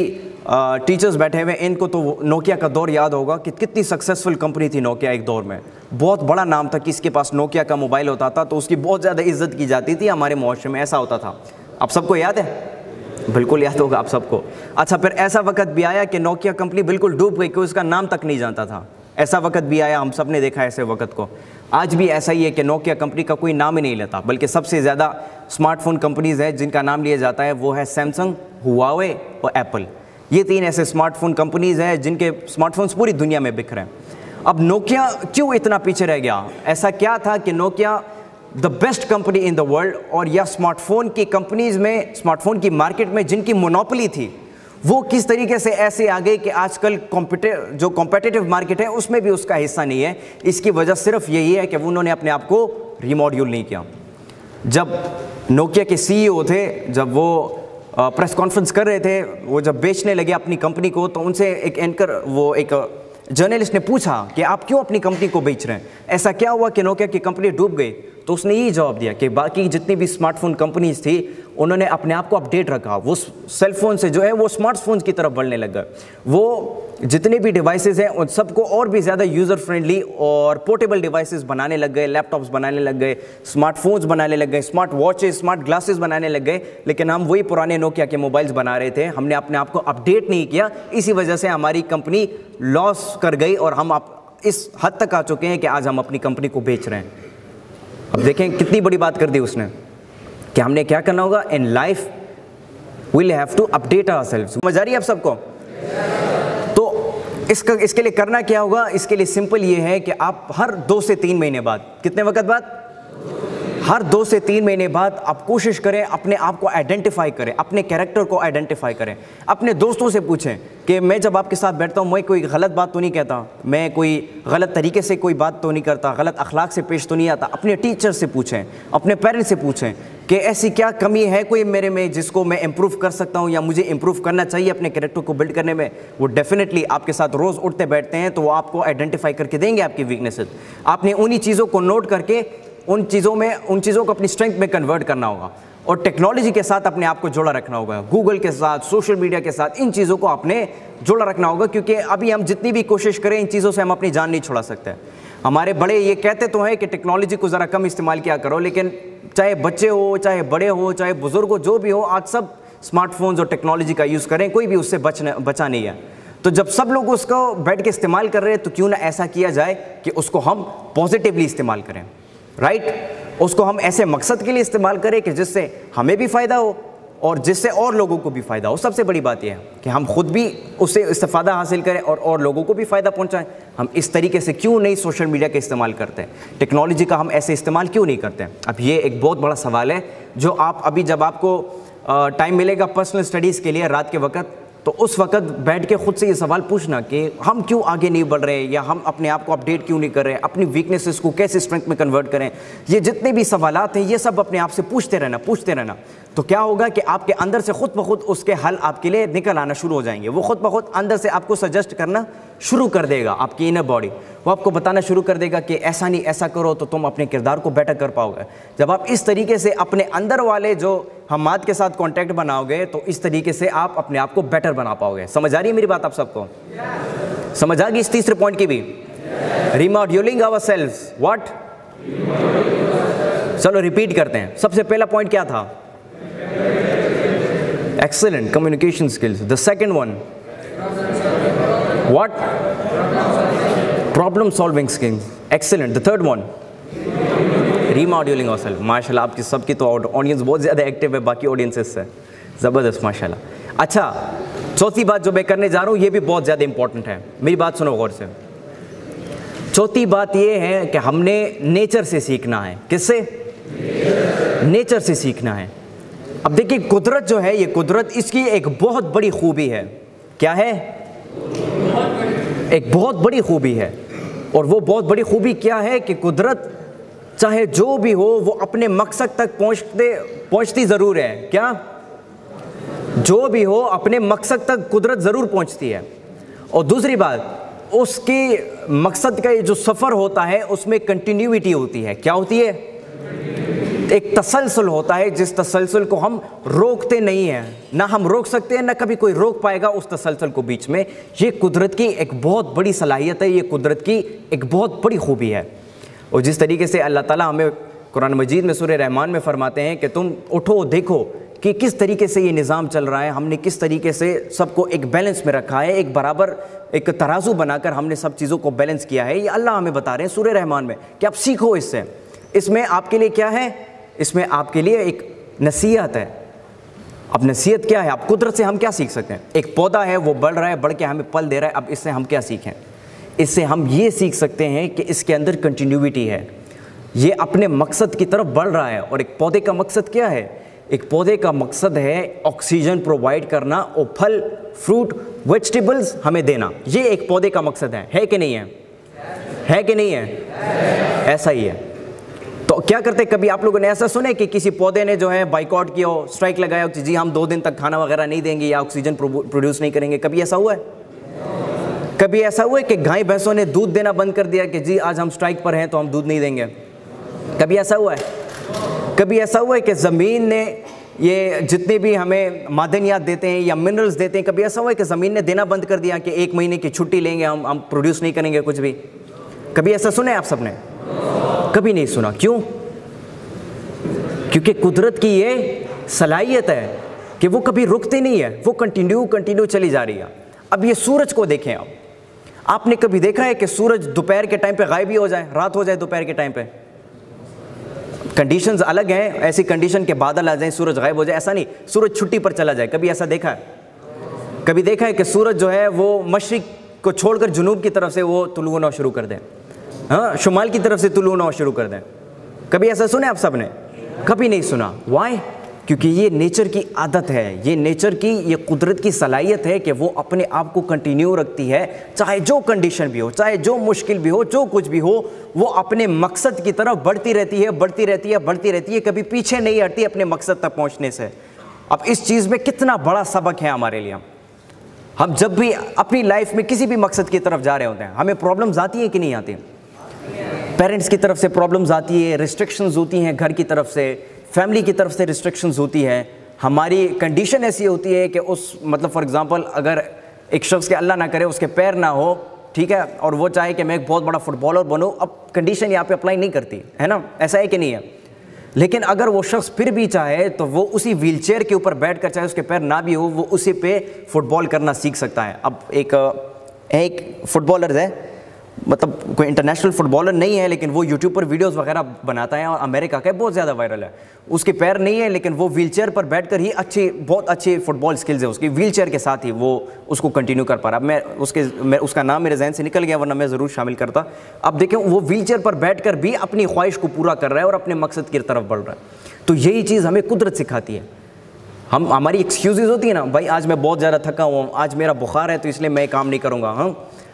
टीचर्स बैठे हुए, इनको तो नोकिया का दौर याद होगा कि कितनी सक्सेसफुल कंपनी थी नोकिया एक दौर में, बहुत बड़ा नाम था कि इसके पास नोकिया का मोबाइल होता था तो उसकी बहुत ज़्यादा इज्जत की जाती थी हमारे मुआशरे में, ऐसा होता था। आप सबको याद है? बिल्कुल याद होगा आप सबको। अच्छा, फिर ऐसा वक्त भी आया कि नोकिया कंपनी बिल्कुल डूब गई, कोई उसका नाम तक नहीं जानता था, ऐसा वक्त भी आया, हम सब ने देखा ऐसे वक्त को। आज भी ऐसा ही है कि नोकिया कंपनी का कोई नाम ही नहीं लेता, बल्कि सबसे ज़्यादा स्मार्टफोन कंपनीज़ हैं जिनका नाम लिया जाता है वो है सैमसंग, हुआवे और एप्पल। ये तीन ऐसे स्मार्टफोन कंपनीज़ हैं जिनके स्मार्टफोन्स पूरी दुनिया में बिक रहे हैं। अब नोकिया क्यों इतना पीछे रह गया? ऐसा क्या था कि Nokia the best company in the world, और या स्मार्टफोन की कंपनीज़ में, स्मार्टफोन की मार्केट में जिनकी मोनोपोली थी, वो किस तरीके से ऐसे आ गई कि आजकल कॉम्पिटे जो कॉम्पिटिटिव मार्केट है उसमें भी उसका हिस्सा नहीं है? इसकी वजह सिर्फ यही है कि उन्होंने अपने आप को रीमॉड्यूल नहीं किया। जब नोकिया के सीईओ थे, जब वो प्रेस कॉन्फ्रेंस कर रहे थे, वो जब बेचने लगे अपनी कंपनी को, तो उनसे एक एंकर, वो एक जर्नलिस्ट ने पूछा कि आप क्यों अपनी कंपनी को बेच रहे हैं, ऐसा क्या हुआ कि नोकिया की कंपनी डूब गई? तो उसने यही जवाब दिया कि बाकी जितनी भी स्मार्टफोन कंपनीज थी उन्होंने अपने आप को अपडेट रखा, वो सेल फोन से जो है वो स्मार्टफोन्स की तरफ बढ़ने लग गए, वो जितने भी डिवाइसेस हैं उन सबको और भी ज़्यादा यूज़र फ्रेंडली और पोर्टेबल डिवाइसेस बनाने लग गए, लैपटॉप्स बनाने लग गए, स्मार्टफोन्स बनाने लग गए, स्मार्ट वॉचेस, स्मार्ट ग्लासेस बनाने लग गए, लेकिन हम वही पुराने नोकिया के मोबाइल्स बना रहे थे, हमने अपने आप को अपडेट नहीं किया। इसी वजह से हमारी कंपनी लॉस कर गई और हम आप इस हद तक आ चुके हैं कि आज हम अपनी कंपनी को बेच रहे हैं। अब देखें कितनी बड़ी बात कर दी उसने कि हमने क्या करना होगा in life, we'll have to update ourselves. समझ आ रही है आप सबको? तो इसका इसके लिए करना क्या होगा? इसके लिए सिंपल ये है कि आप हर दो से तीन महीने बाद, कितने वक्त बाद? हर दो से तीन महीने बाद आप कोशिश करें अपने आप को आइडेंटिफाई करें, अपने कैरेक्टर को आइडेंटिफाई करें। अपने दोस्तों से पूछें कि मैं जब आपके साथ बैठता हूँ मैं कोई गलत बात तो नहीं कहता, मैं कोई गलत तरीके से कोई बात तो नहीं करता, गलत अखलाक से पेश तो नहीं आता। अपने टीचर से पूछें, अपने पेरेंट्स से पूछें कि ऐसी क्या कमी है कोई मेरे में जिसको मैं इम्प्रूव कर सकता हूँ या मुझे इम्प्रूव करना चाहिए अपने कैरेक्टर को बिल्ड करने में। वो डेफिनेटली आपके साथ रोज़ उठते बैठते हैं तो वो आपको आइडेंटिफाई करके देंगे आपकी वीकनेसेस। आपने उन्हीं चीज़ों को नोट करके उन चीज़ों में उन चीज़ों को अपनी स्ट्रेंथ में कन्वर्ट करना होगा और टेक्नोलॉजी के साथ अपने आप को जोड़ा रखना होगा, गूगल के साथ, सोशल मीडिया के साथ, इन चीज़ों को आपने जोड़ा रखना होगा, क्योंकि अभी हम जितनी भी कोशिश करें इन चीज़ों से हम अपनी जान नहीं छुड़ा सकते। हमारे बड़े ये कहते तो हैं कि टेक्नोलॉजी को ज़रा कम इस्तेमाल किया करो, लेकिन चाहे बच्चे हो, चाहे बड़े हो, चाहे बुज़ुर्ग हो, जो भी हो, आज सब स्मार्टफोन्स और टेक्नोलॉजी का यूज़ करें, कोई भी उससे बचना बचा नहीं है। तो जब सब लोग उसको बैठ के इस्तेमाल कर रहे हैं तो क्यों ना ऐसा किया जाए कि उसको हम पॉजिटिवली इस्तेमाल करें, राइट? उसको हम ऐसे मकसद के लिए इस्तेमाल करें कि जिससे हमें भी फ़ायदा हो और जिससे और लोगों को भी फ़ायदा हो। सबसे बड़ी बात यह है कि हम खुद भी उससे इस्तेफ़ादा हासिल करें और और लोगों को भी फ़ायदा पहुंचाएं। हम इस तरीके से क्यों नहीं सोशल मीडिया का इस्तेमाल करते हैं, टेक्नोलॉजी का हम ऐसे इस्तेमाल क्यों नहीं करते हैं? अब ये एक बहुत बड़ा सवाल है जो आप अभी जब आपको टाइम मिलेगा पर्सनल स्टडीज़ के लिए रात के वक्त, तो उस वक्त बैठ के खुद से ये सवाल पूछना कि हम क्यों आगे नहीं बढ़ रहे, या हम अपने आप को अपडेट क्यों नहीं कर रहे, अपनी वीकनेसेस को कैसे स्ट्रेंथ में कन्वर्ट करें। ये जितने भी सवालात हैं ये सब अपने आप से पूछते रहना पूछते रहना तो क्या होगा कि आपके अंदर से खुद ब खुद उसके हल आपके लिए निकल आना शुरू हो जाएंगे। वो खुद ब खुद अंदर से आपको सजेस्ट करना शुरू कर देगा, आपकी इनर बॉडी वो आपको बताना शुरू कर देगा कि ऐसा नहीं ऐसा करो तो तुम अपने किरदार को बेटर कर पाओगे। जब आप इस तरीके से अपने अंदर वाले जो हमाद के साथ कांटेक्ट बनाओगे तो इस तरीके से आप अपने आप को बेटर बना पाओगे। समझ आ रही है मेरी बात आप सबको? yes. समझ आ गई इस तीसरे पॉइंट की भी? Remoduling ourselves. व्हाट? चलो रिपीट करते हैं। सबसे पहला पॉइंट क्या था? Excellent communication skills. The second one what? Problem solving skills. Excellent. The third one remoduling ourself. माशाल्लाह आपकी सबकी तो ऑडियंस बहुत ज़्यादा एक्टिव है बाकी ऑडियंसेस से, ज़बरदस्त माशाल्लाह। अच्छा, चौथी बात जो मैं करने जा रहा हूँ ये भी बहुत ज़्यादा इंपॉर्टेंट है, मेरी बात सुनो गौर से। चौथी बात ये है कि हमने नेचर से सीखना है। किससे? नेचर से सीखना है। अब देखिए कुदरत जो है, ये कुदरत इसकी एक बहुत बड़ी खूबी है। क्या है? एक बहुत बड़ी खूबी है। और वो बहुत बड़ी खूबी क्या है कि कुदरत चाहे जो भी हो वो अपने मकसद तक पहुंचते पहुंचती ज़रूर है। क्या? जो भी हो अपने मकसद तक कुदरत ज़रूर पहुंचती है। और दूसरी बात, उसके मकसद का जो सफ़र होता है उसमें कंटिन्यूटी होती है। क्या होती है? ایک تسلسل ہوتا ہے جس تسلسل کو ہم روکتے نہیں ہیں، نہ ہم روک سکتے ہیں نہ کبھی کوئی روک پائے گا اس تسلسل کو بیچ میں۔ یہ قدرت کی ایک بہت بڑی صلاحیت ہے، یہ قدرت کی ایک بہت بڑی خوبی ہے۔ اور جس طریقے سے اللہ تعالیٰ ہمیں قرآن مجید میں سورہ رحمان میں فرماتے ہیں کہ تم اٹھو دیکھو کہ کس طریقے سے یہ نظام چل رہا ہے، ہم نے کس طریقے سے سب کو ایک بیلنس میں رکھا ہے، ایک برابر ایک ترازو بنا کر ہم نے سب چیزوں کو بیلنس کیا ہے۔ یہ اللہ ہمیں بتا رہے ہیں سورہ رحمان میں کہ آپ سیکھو اس سے۔ اس میں آپ کے لیے کیا ہے؟ اس میں آپ کے لیے ایک نصیحت ہے۔ اب نصیحت کیا ہے؟ اب قدرت سے ہم کیا سیکھ سکتے ہیں؟ ایک پودا ہے، وہ بڑھ رہا ہے، بڑھ کے ہمیں پھل دے رہا ہے، اب اس سے ہم کیا سیکھیں؟ اس سے ہم یہ سیکھ سکتے ہیں کہ اس کے اندر کنٹینیوٹی ہے، یہ اپنے مقصد کی طرف بڑھ رہا ہے۔ اور ایک پودے کا مقصد کیا ہے؟ ایک پودے کا مقصد ہے آکسیجن پرووائڈ کرنا اور پھل، فروٹ، ویجیٹیبلز ہمیں دینا۔ یہ ایک پودے کا مقصد ہے، ہے کہ نہیں ہے؟ ہے کہ نہیں ہے؟ ایسا ہی ہے۔ تو کیا کرتے، کبھی آپ لوگوں نے ایسا سنے کہ کسی پودے نے جو ہے بائیکاٹ کیا ہو، اسٹرائک لگایا ہو کہ جی ہم دو دن تک کھانا وغیرہ نہیں دیں گے یا آکسیجن پروڈیوس نہیں کریں گے؟ کبھی ایسا ہوا ہے؟ کبھی ایسا ہوا ہے کہ گائے بھینسوں نے دودھ دینا بند کر دیا کہ جی آج ہم اسٹرائک پر ہیں تو ہم دودھ نہیں دیں گے؟ کبھی ایسا ہوا ہے؟ کبھی ایسا ہوا ہے کہ زمین نے یہ جتنے بھی ہمیں معدنیات دیتے ہیں یا منرلز دیتے ہیں، کبھی ایسا ہوا ہے کہ زمین نے دینا بند کر دیا کہ ایک مہینے کی چھٹی لیں گے، ہم ہم پروڈیوس نہیں کریں گے کچھ بھی؟ کبھی ایسا سنا ہے آپ سب نے؟ کبھی نہیں سنا۔ کیوں؟ کیونکہ قدرت کی یہ صلاحیت ہے کہ وہ کبھی رکتے نہیں ہے، وہ کنٹینیو کنٹینیو چلی جا رہی ہے۔ اب یہ سورج کو دیکھیں، اب آپ نے کبھی دیکھا ہے کہ سورج دوپہر کے ٹائم پہ غائب ہی ہو جائے، رات ہو جائے دوپہر کے ٹائم پہ؟ کنڈیشنز الگ ہیں، ایسی کنڈیشن کے بادل آ جائیں سورج غائب ہو جائے، ایسا نہیں، سورج چھٹی پر چلا جائے۔ کبھی ایسا دیکھا ہے؟ کبھی دیکھا ہے کہ سورج جو ہے وہ مشرق کو چھوڑ کر جنوب کی طرف سے وہ طلوع ہونا شروع کر دیں، ہاں شمال کی طرف سے طلوع ہونا شروع کر دیں؟ کبھی ایسا سنے آپ سب نے؟ کبھی نہیں سنا۔ وائی؟ کیونکہ یہ نیچر کی عادت ہے، یہ نیچر کی، یہ قدرت کی صلاحیت ہے کہ وہ اپنے آپ کو کنٹینیو رکھتی ہے، چاہے جو کنڈیشن بھی ہو، چاہے جو مشکل بھی ہو، جو کچھ بھی ہو، وہ اپنے مقصد کی طرف بڑھتی رہتی ہے، بڑھتی رہتی ہے، بڑھتی رہتی ہے، کبھی پیچھے نہیں ہٹتی اپنے مقصد تک پہنچنے سے۔ اب اس چیز میں کتنا بڑا سبق ہے ہمارے لیے۔ ہم جب بھی اپنی لائف میں کسی بھی مقصد کی طرف جا رہے ہوتے ہیں، ہمیں پرابلمز آتی ہیں کہ نہیں آتی؟ پیرنٹس کی طرف سے پرابلمز آتی ہے، ریسٹرکشنز ہوتی ہیں، گھر کی طرف سے، فیملی کی طرف سے ریسٹرکشنز ہوتی ہے، ہماری کنڈیشن ایسی ہوتی ہے کہ اس مطلب فار ایگزامپل اگر ایک شخص کے اللہ نہ کرے اس کے پیر نہ ہو، ٹھیک ہے، اور وہ چاہے کہ میں ایک بہت بڑا فٹ بالر بنوں، اب کنڈیشن یہاں پہ اپلائی نہیں کرتی ہے نا، ایسا ہے کہ نہیں ہے؟ لیکن اگر وہ شخص پھر بھی چاہے تو وہ اسی ویل چیئر کے اوپر بیٹھ کر، چاہے اس کے پیر نہ بھی ہو، وہ اسی پہ فٹ بال کرنا سیکھ سکتا ہے۔ اب ایک ایک فٹ بالر ہے، مطلب کوئی انٹرنیشنل فٹ بالر نہیں ہے لیکن وہ یوٹیوب پر ویڈیوز وغیرہ بناتا ہے اور امریکہ کا بہت زیادہ وائرل ہے۔ اس کے پیر نہیں ہے لیکن وہ ویل چیئر پر بیٹھ کر ہی اچھی بہت اچھی فٹ بال سکلز ہے اس کی، ویل چیئر کے ساتھ ہی وہ اس کو کنٹینیو کر پا رہا۔ میں اس کے میں اس کا نام میرے ذہن سے نکل گیا ورنہ میں ضرور شامل کرتا۔ اب دیکھیں وہ ویل چیئر پر بیٹھ کر بھی اپنی خواہش کو پورا کر رہا ہے اور اپنے مقصد کی طرف بڑھ رہا ہے۔ تو یہی چیز ہمیں قدرت سکھاتی ہے۔ ہم ہماری ایکسکیوزز ہوتی ہیں نا، بھائی آج میں بہت زیادہ تھکا ہوں، آج میرا بخار ہے تو اس لیے میں کام نہیں کروں گا، ہاں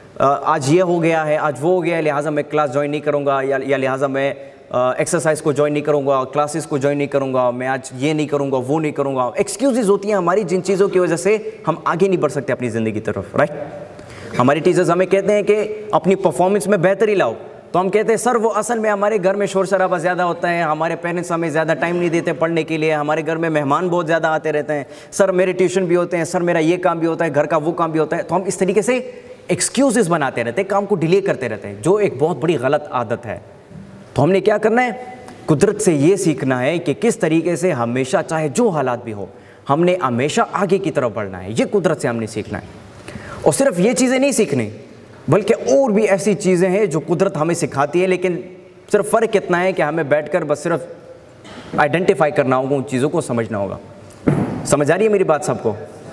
آج یہ ہو گیا ہے، آج وہ ہو گیا ہے، لہٰذا میں کلاس جوائن نہیں کروں گا، یا یا لہٰذا میں ایکسرسائز کو جوائن نہیں کروں گا، کلاسز کو جوائن نہیں کروں گا، میں آج یہ نہیں کروں گا، وہ نہیں کروں گا۔ ایکسکیوزز ہوتی ہیں ہماری، جن چیزوں کی وجہ سے ہم آگے نہیں بڑھ سکتے اپنی زندگی کی طرف، رائٹ؟ ہماری ٹیچرز ہمیں کہتے ہیں کہ اپنی پرفارمنس میں بہتری لاؤ، تو ہم کہتے ہیں سر وہ اصل میں ہمارے گھر میں شور شرابہ زیادہ ہوتا ہے، ہمارے پیرنٹس ہمیں زیادہ ٹائم نہیں دیتے پڑھنے کے لیے، ہمارے گھر میں مہمان بہت زیادہ آتے رہتے ہیں، سر میرے ٹیوشن بھی ہوتے ہیں، سر میرا یہ کام بھی ہوتا ہے، گھر کا وہ کام بھی ہوتا ہے۔ تو ہم اس طریقے سے ایکسکیوزز بناتے رہتے ہیں، کام کو ڈیلے کرتے رہتے ہیں، جو ایک بہت بڑی غلط عادت ہے۔ تو ہم نے کیا کرنا ہے؟ قدرت سے یہ سیکھنا ہے کہ کس طریقے سے ہمیشہ چاہے جو حالات بھی ہو ہم نے ہمیشہ آگے کی طرف بڑھنا ہے، یہ قدرت سے ہم نے سیکھنا ہے۔ اور صرف یہ چیزیں نہیں سیکھنی بلکہ اور بھی ایسی چیزیں ہیں جو قدرت ہمیں سکھاتی ہے، لیکن صرف فرق اتنا ہے کہ ہمیں بیٹھ کر بس صرف آئیڈینٹیفائی کرنا ہوگا، ان چیزوں کو سمجھنا ہوگا۔ سمجھ آ رہی ہے میری بات؟ سب کو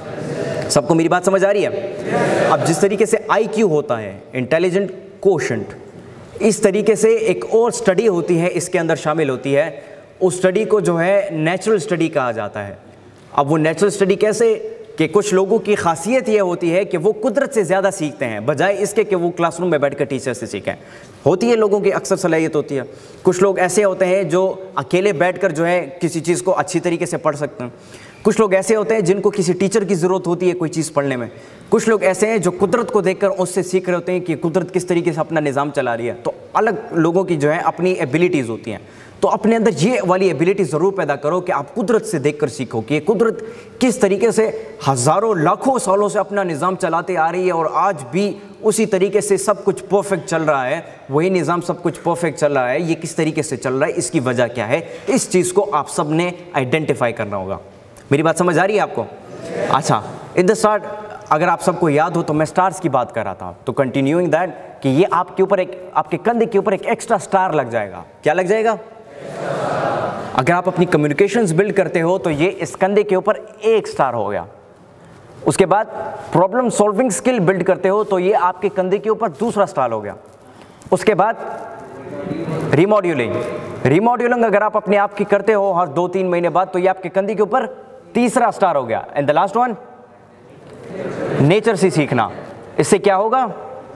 سب کو میری بات سمجھ آ رہی ہے؟ اب جس طریقے سے آئی کیو ہوتا ہے، انٹیلیجنٹ کوشنٹ، اس طریقے سے ایک اور سٹڈی ہوتی ہے اس کے اندر شامل ہوتی ہے، اس سٹڈی کو جو ہے نیچرل سٹڈی کہا جاتا ہے۔ اب وہ نیچرل سٹڈی کیسے کہ کچھ لوگوں کی خاصیت یہ ہوتی ہے کہ وہ قدرت سے زیادہ سیکھتے ہیں بجائے اس کے کہ وہ کلاس روم میں بیٹھ کر ٹیچر سے سیکھیں۔ ہوتی ہے لوگوں کی اکثر صلاحیت ہوتی ہے، کچھ لوگ ایسے ہوتے ہیں جو اکیلے بیٹھ کر جو ہے کسی چیز کو اچھی طریقے سے پڑھ سکتے ہیں، کچھ لوگ ایسے ہوتے ہیں جن کو کسی ٹیچر کی ضرورت ہوتی ہے کوئی چیز پڑھنے میں، کچھ لوگ ایسے ہیں جو قدرت کو دیکھ کر اس سے سیکھ رہے ہوتے ہیں کہ قدرت کس طریقے سے اپنا نظام چلا رہی ہے۔ تو الگ لوگوں کی جو ہے اپنی ایبیلٹیز ہوتی ہیں۔ تو اپنے اندر یہ والی ایبیلٹی ضرور پیدا کرو کہ آپ قدرت سے دیکھ کر سیکھو کہ یہ قدرت کس طریقے سے ہزاروں لاکھوں سالوں سے اپنا نظام چلاتے آ رہی ہے اور آج بھی اسی طریقے سے سب کچھ پرفیکٹ چل رہا ہے. وہی نظام سب کچھ پرفیکٹ چل رہا ہے, یہ کس طریقے سے چل رہا ہے, اس کی وجہ کیا ہے, اس چیز کو آپ سب نے آئیڈینٹیفائی کرنا ہوگا. میری بات سمجھ آ رہی ہے آپ کو؟ اچھا, ان دا اسٹارٹ اگر آپ سب کو یاد ہو تو میں سٹارز کی بات کر رہا تھا, تو کنٹینیوئنگ دیٹ کہ یہ آپ کے اوپر ایک آپ کے کندھے کے اوپر ایک ایکسٹرا سٹار لگ جائے گا. کیا لگ جائے گا؟ اگر آپ اپنی کمیونیکیشنز بلڈ کرتے ہو تو یہ اس کندھے کے اوپر ایک سٹار ہو گیا. اس کے بعد پرابلم سولونگ سکل بلڈ کرتے ہو تو یہ آپ کے کندھے کے اوپر دوسرا سٹار ہو گیا. اس کے بعد ریماڈیولنگ ریماڈیولنگ اگر آپ اپنے آپ کی کرتے ہو ہر دو تین مہینے بعد تو یہ آپ کے کندھے کے اوپر تیسرا سٹار ہو گیا. And the last one nature سے سیکھنا, اس سے کیا ہوگا؟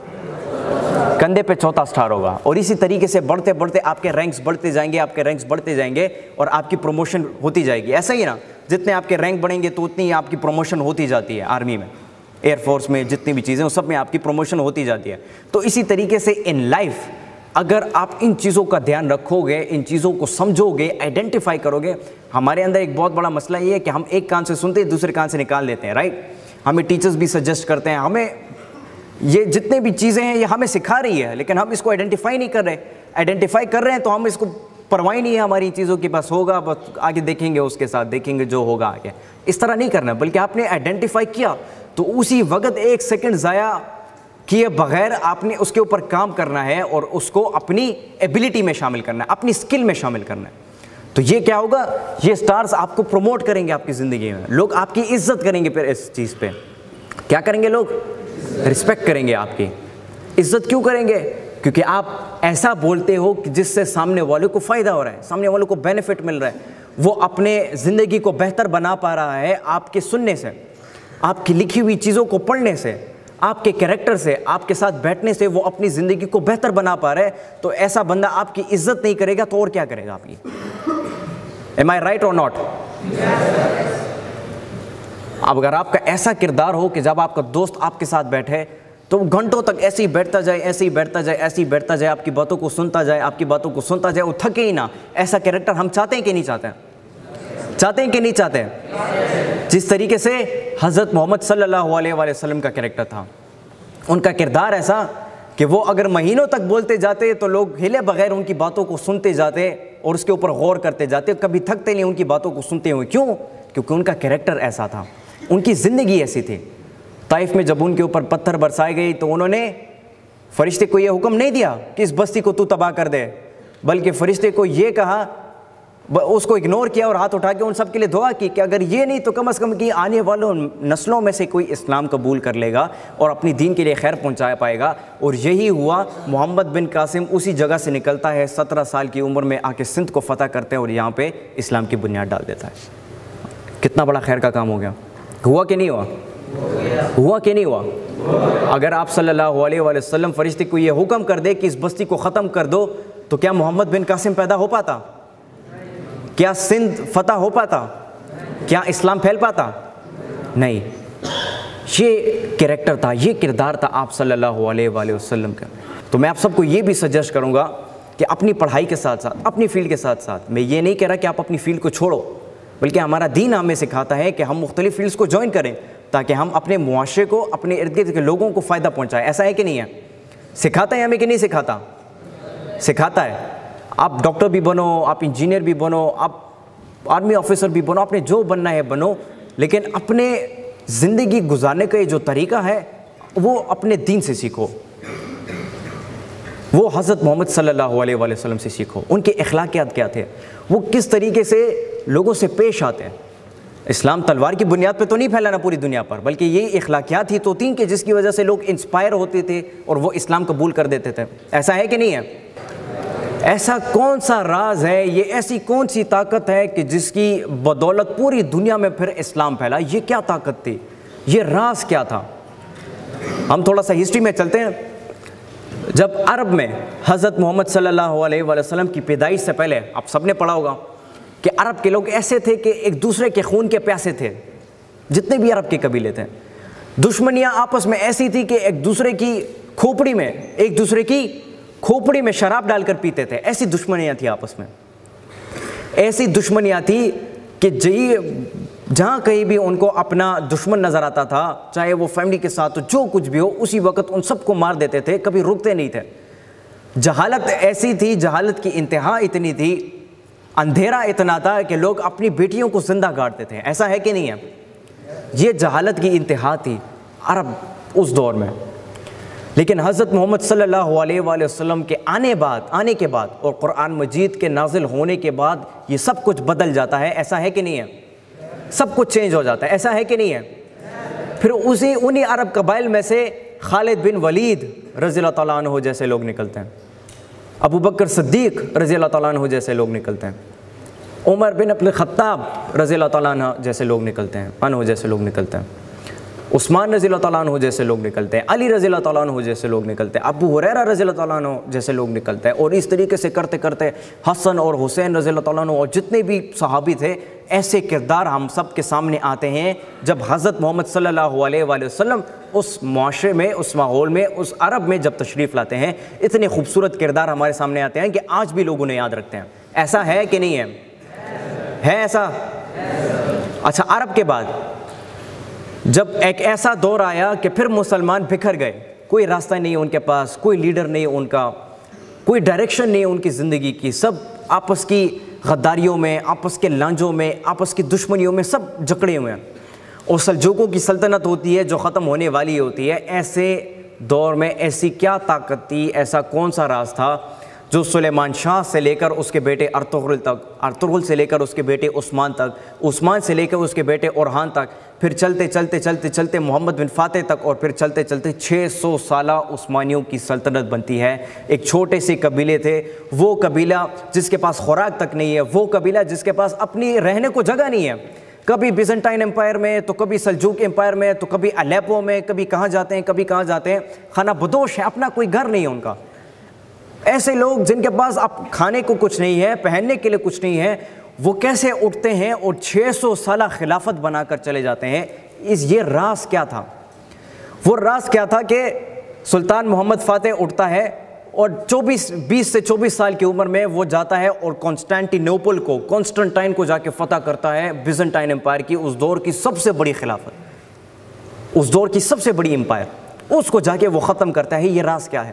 کندھے پہ چوتھا سٹار ہوگا. اور اسی طریقے سے بڑھتے بڑھتے آپ کے رینکس بڑھتے جائیں گے, آپ کے رینکس بڑھتے جائیں گے اور آپ کی پروموشن ہوتی جائے گی. ایسا ہی نا, جتنے آپ کے رینک بڑھیں گے تو اتنی آپ کی پروموشن ہوتی جاتی ہے. آرمی میں, ایئر فورس میں, جتنی بھی چیزیں ہیں سب میں آپ کی پروموشن ہوتی جاتی ہے. تو اسی طریقے سے ان لائف اگر آپ ان چیزوں کا دھیان رکھو گے, ان چیزوں کو سمجھو گے, آئیڈینٹیفائی کرو گے. ہمارے اندر ایک بہت بڑا مسئلہ یہ ہے کہ ہم ایک کان سے سنتے ہیں دوسرے کان سے نکال لیتے ہیں, رائٹ. ہمیں ٹیچرز بھی سجیسٹ کرتے ہیں, ہمیں یہ جتنے بھی چیزیں ہیں یہ ہمیں سکھا رہی ہے, لیکن ہم اس کو آئیڈینٹیفائی نہیں کر رہے. آئیڈینٹیفائی کر رہے ہیں تو ہم اس کو پرواہ نہیں ہے ہماری چیزوں کے پاس, ہوگا بس آگے دیکھیں گے, اس کے ساتھ دیکھیں گے جو ہوگا آگے. اس طرح نہیں کرنا, بلکہ آپ نے آئیڈینٹیفائی کیا تو اسی وقت ایک سیکنڈ ضائع کیے بغیر آپ نے اس کے اوپر کام کرنا ہے اور اس کو اپنی ایبیلٹی میں شامل کرنا ہے, اپنی اسکل میں شامل کرنا ہے. تو یہ کیا ہوگا, یہ سٹارز آپ کو پروموٹ کریں گے آپ کی زندگی میں. لوگ آپ کی عزت کریں گے. پھر اس چیز پہ کیا کریں گے؟ لوگ رسپیکٹ کریں گے آپ کی. عزت کیوں کریں گے؟ کیونکہ آپ ایسا بولتے ہو کہ جس سے سامنے والوں کو فائدہ ہو رہا ہے, سامنے والوں کو بینیفٹ مل رہا ہے, وہ اپنے زندگی کو بہتر بنا پا رہا ہے آپ کے سننے سے, آپ کی لکھی ہوئی چیزوں کو پڑھنے سے, آپ کے کریکٹر سے, آپ کے ساتھ بیٹھنے سے وہ اپنی زندگی کو بہتر بنا پا رہا ہے. تو ایسا بندہ آپ کی عزت نہیں کرے گا تو اور کیا کرے گا آپ کی؟ Am I right or not? اب اگر آپ کا ایسا کردار ہو کہ جب آپ کا دوست آپ کے ساتھ بیٹھے تو وہ گھنٹوں تک ایسے ہی بیٹھتا جائے, ایسے ہی بیٹھتا جائے, ایسے ہی بیٹھتا جائے, آپ کی باتوں کو سنتا جائے, آپ کی باتوں کو سنتا جائے, وہ تھکے ہی نہ, ایسا کریکٹر ہم چاہتے ہیں کہ نہیں چاہتے ہیں؟ چاہتے ہیں کہ نہیں چاہتے ہیں؟ جس طریقے سے حضرت محمد صلی اللہ علیہ وآلہ وسلم کا کریکٹر تھا, ان کا کردار ایسا کہ وہ اگر مہینوں تک بولتے جاتے تو لوگ ہلے بغیر ان کی باتوں کو سنتے جاتے اور اس کے اوپر غور کرتے جاتے, کبھی تھکتے نہیں ان کی باتوں کو سنتے ہوئے. کیوں؟ کیونکہ ان کا کریکٹر ایسا تھا, ان کی زندگی ایسی تھی. طائف میں جب ان کے اوپر پتھر برسائے گئی تو انہوں نے فرشتے کو یہ حکم نہیں دیا کہ اس بستی کو تو تباہ کر دے, بلکہ فرشتے کو یہ کہا, اس کو اگنور کیا اور ہاتھ اٹھا کے ان سب کے لیے دعا کی کہ اگر یہ نہیں تو کم از کم کہ آنے والوں نسلوں میں سے کوئی اسلام قبول کر لے گا اور اپنی دین کے لیے خیر پہنچا پائے گا. اور یہی ہوا. محمد بن قاسم اسی جگہ سے نکلتا ہے, سترہ سال کی عمر میں آ کے سندھ کو فتح کرتے ہیں اور یہاں پہ اسلام کی بنیاد ڈال دیتا ہے. کتنا بڑا خیر کا کام ہو گیا. ہوا کہ نہیں ہوا؟ ہوا کہ نہیں ہوا؟ اگر آپ صلی اللہ علیہ وآلہ وسلم فرشتے کو یہ حکم کر دے کہ اس بستی کو ختم کر دو تو کیا محمد بن قاسم پیدا ہو پاتا؟ کیا سندھ فتح ہو پاتا؟ کیا اسلام پھیل پاتا؟ نہیں. یہ کریکٹر تھا, یہ کردار تھا آپ صلی اللہ علیہ وآلہ وسلم کا. تو میں آپ سب کو یہ بھی سجیسٹ کروں گا کہ اپنی پڑھائی کے ساتھ ساتھ, اپنی فیلڈ کے ساتھ ساتھ, میں یہ نہیں کہہ رہا کہ آپ اپنی فیلڈ کو چھوڑو, بلکہ ہمارا دین ہمیں سکھاتا ہے کہ ہم مختلف فیلڈز کو جوائن کریں تاکہ ہم اپنے معاشرے کو, اپنے ارد گرد کے لوگوں کو فائدہ پہنچائیں. ایسا ہے کہ نہیں ہے؟ سکھاتا ہے ہمیں کہ نہیں سکھاتا؟ سکھاتا ہے. آپ ڈاکٹر بھی بنو, آپ انجینئر بھی بنو, آپ آرمی آفیسر بھی بنو, آپ نے جو بننا ہے بنو, لیکن اپنے زندگی گزارنے کا یہ جو طریقہ ہے وہ اپنے دین سے سیکھو, وہ حضرت محمد صلی اللہ علیہ وآلہ وسلم سے سیکھو. ان کے اخلاقیات کیا تھے, وہ کس طریقے سے لوگوں سے پیش آتے ہیں. اسلام تلوار کی بنیاد پہ تو نہیں پھیلانا پوری دنیا پر, بلکہ یہ اخلاقیات ہی تو تین کہ جس کی وجہ سے لوگ انسپائر ہوتے تھے اور وہ اسلام قبول کر دیتے تھے. ایسا ہے کہ نہیں ہے؟ ایسا کون سا راز ہے, یہ ایسی کون سی طاقت ہے کہ جس کی بدولت پوری دنیا میں پھر اسلام پھیلا؟ یہ کیا طاقت تھی, یہ راز کیا تھا؟ ہم تھوڑا سا ہسٹری میں چلتے ہیں. جب عرب میں حضرت محمد صلی اللہ علیہ وآلہ وسلم کی پیدائش سے پہلے, آپ سب نے پڑھا ہوگا کہ عرب کے لوگ ایسے تھے کہ ایک دوسرے کے خون کے پیاسے تھے. جتنے بھی عرب کے قبیلے تھے, دشمنیاں آپس میں ایسی تھی کہ ایک دوسرے کی کھوپڑی میں ایک دوسرے کی کھوپڑی میں شراب ڈال کر پیتے تھے. ایسی دشمنیاں تھیں آپس میں. ایسی دشمنیاں تھی کہ جی جہاں کہیں بھی ان کو اپنا دشمن نظر آتا تھا، چاہے وہ فیملی کے ساتھ ہو، جو کچھ بھی ہو، اسی وقت ان سب کو مار دیتے تھے، کبھی رکتے نہیں تھے۔ جہالت ایسی تھی، جہالت کی انتہا اتنی تھی، اندھیرا اتنا تھا کہ لوگ اپنی بیٹیوں کو زندہ گاڑتے تھے۔ ایسا ہے کہ نہیں ہے؟ یہ جہالت کی انتہا تھی عرب اس دور میں۔ لیکن حضرت محمد صلی اللہ علیہ وآلہ وسلم کے آنے بعد آنے کے بعد اور قرآن مجید کے نازل ہونے کے بعد یہ سب کچھ بدل جاتا ہے۔ ایسا ہے کہ نہیں ہے؟ سب کچھ چینج ہو جاتا ہے۔ ایسا ہے کہ نہیں ہے؟ پھر اسی انہی عرب قبائل میں سے خالد بن ولید رضی اللہ تعالیٰ عنہ جیسے لوگ نکلتے ہیں، ابو بکر صدیق رضی اللہ تعالیٰ عنہ جیسے لوگ نکلتے ہیں، عمر بن ابن خطاب رضی اللہ تعالیٰ عنہ جیسے لوگ نکلتے ہیں عنہ جیسے لوگ نکلتے ہیں، عثمان رضی اللہ تعالیٰ عنہ جیسے لوگ نکلتے ہیں، علی رضی اللہ تعالیٰ عنہ جیسے لوگ نکلتے ہیں، ابو ہریرہ رضی اللہ تعالیٰ عنہ جیسے لوگ نکلتے ہیں، اور اس طریقے سے کرتے کرتے حسن اور حسین رضی اللہ تعالیٰ عنہ اور جتنے بھی صحابی تھے، ایسے کردار ہم سب کے سامنے آتے ہیں جب حضرت محمد صلی اللہ علیہ وآلہ وسلم اس معاشرے میں، اس ماحول میں، اس عرب میں جب تشریف لاتے ہیں، اتنے خوبصورت کردار ہمارے سامنے آتے ہیں کہ آج بھی لوگ انہیں یاد رکھتے ہیں۔ ایسا ہے کہ نہیں ہے؟ ہے ایسا؟ اچھا، عرب کے بعد جب ایک ایسا دور آیا کہ پھر مسلمان بکھر گئے، کوئی راستہ نہیں ان کے پاس، کوئی لیڈر نہیں ان کا، کوئی ڈائریکشن نہیں ان کی زندگی کی، سب آپس کی غداریوں میں، آپس کے لانجوں میں، آپس کی دشمنیوں میں سب جکڑے ہوئے ہیں، اور سلجوقوں کی سلطنت ہوتی ہے جو ختم ہونے والی ہوتی ہے۔ ایسے دور میں ایسی کیا طاقت تھی، ایسا کون سا راز تھا جو سلیمان شاہ سے لے کر اس کے بیٹے ارطغرل تک، ارطغرل سے لے کر اس کے بیٹے عثمان تک، عثمان سے لے کر اس کے بیٹے اورحان تک، پھر چلتے چلتے چلتے چلتے محمد بن فاتح تک، اور پھر چلتے چلتے چھ سو سالہ عثمانیوں کی سلطنت بنتی ہے۔ ایک چھوٹے سے قبیلے تھے، وہ قبیلہ جس کے پاس خوراک تک نہیں ہے، وہ قبیلہ جس کے پاس اپنی رہنے کو جگہ نہیں ہے، کبھی بیزنٹائن امپائر میں تو کبھی سلجوق امپائر میں تو کبھی الیپو میں، کبھی کہاں جاتے ہیں کبھی کہاں جاتے ہیں، خانہ بدوش ہے، اپنا کوئی گھر نہیں ہے ان کا۔ ایسے لوگ جن کے پاس اب کھانے کو کچھ نہیں ہے، پہننے کے لیے کچھ نہیں ہے، وہ کیسے اٹھتے ہیں اور چھ سو سالہ خلافت بنا کر چلے جاتے ہیں؟ اس یہ راز کیا تھا؟ وہ راز کیا تھا کہ سلطان محمد فاتح اٹھتا ہے اور چوبیس بیس سے چوبیس سال کی عمر میں وہ جاتا ہے اور کانسٹینٹی نوپل کو، کانسٹنٹائن کو جا کے فتح کرتا ہے، بیزنٹائن امپائر کی، اس دور کی سب سے بڑی خلافت، اس دور کی سب سے بڑی امپائر، اس کو جا کے وہ ختم کرتا ہے۔ یہ راز کیا ہے؟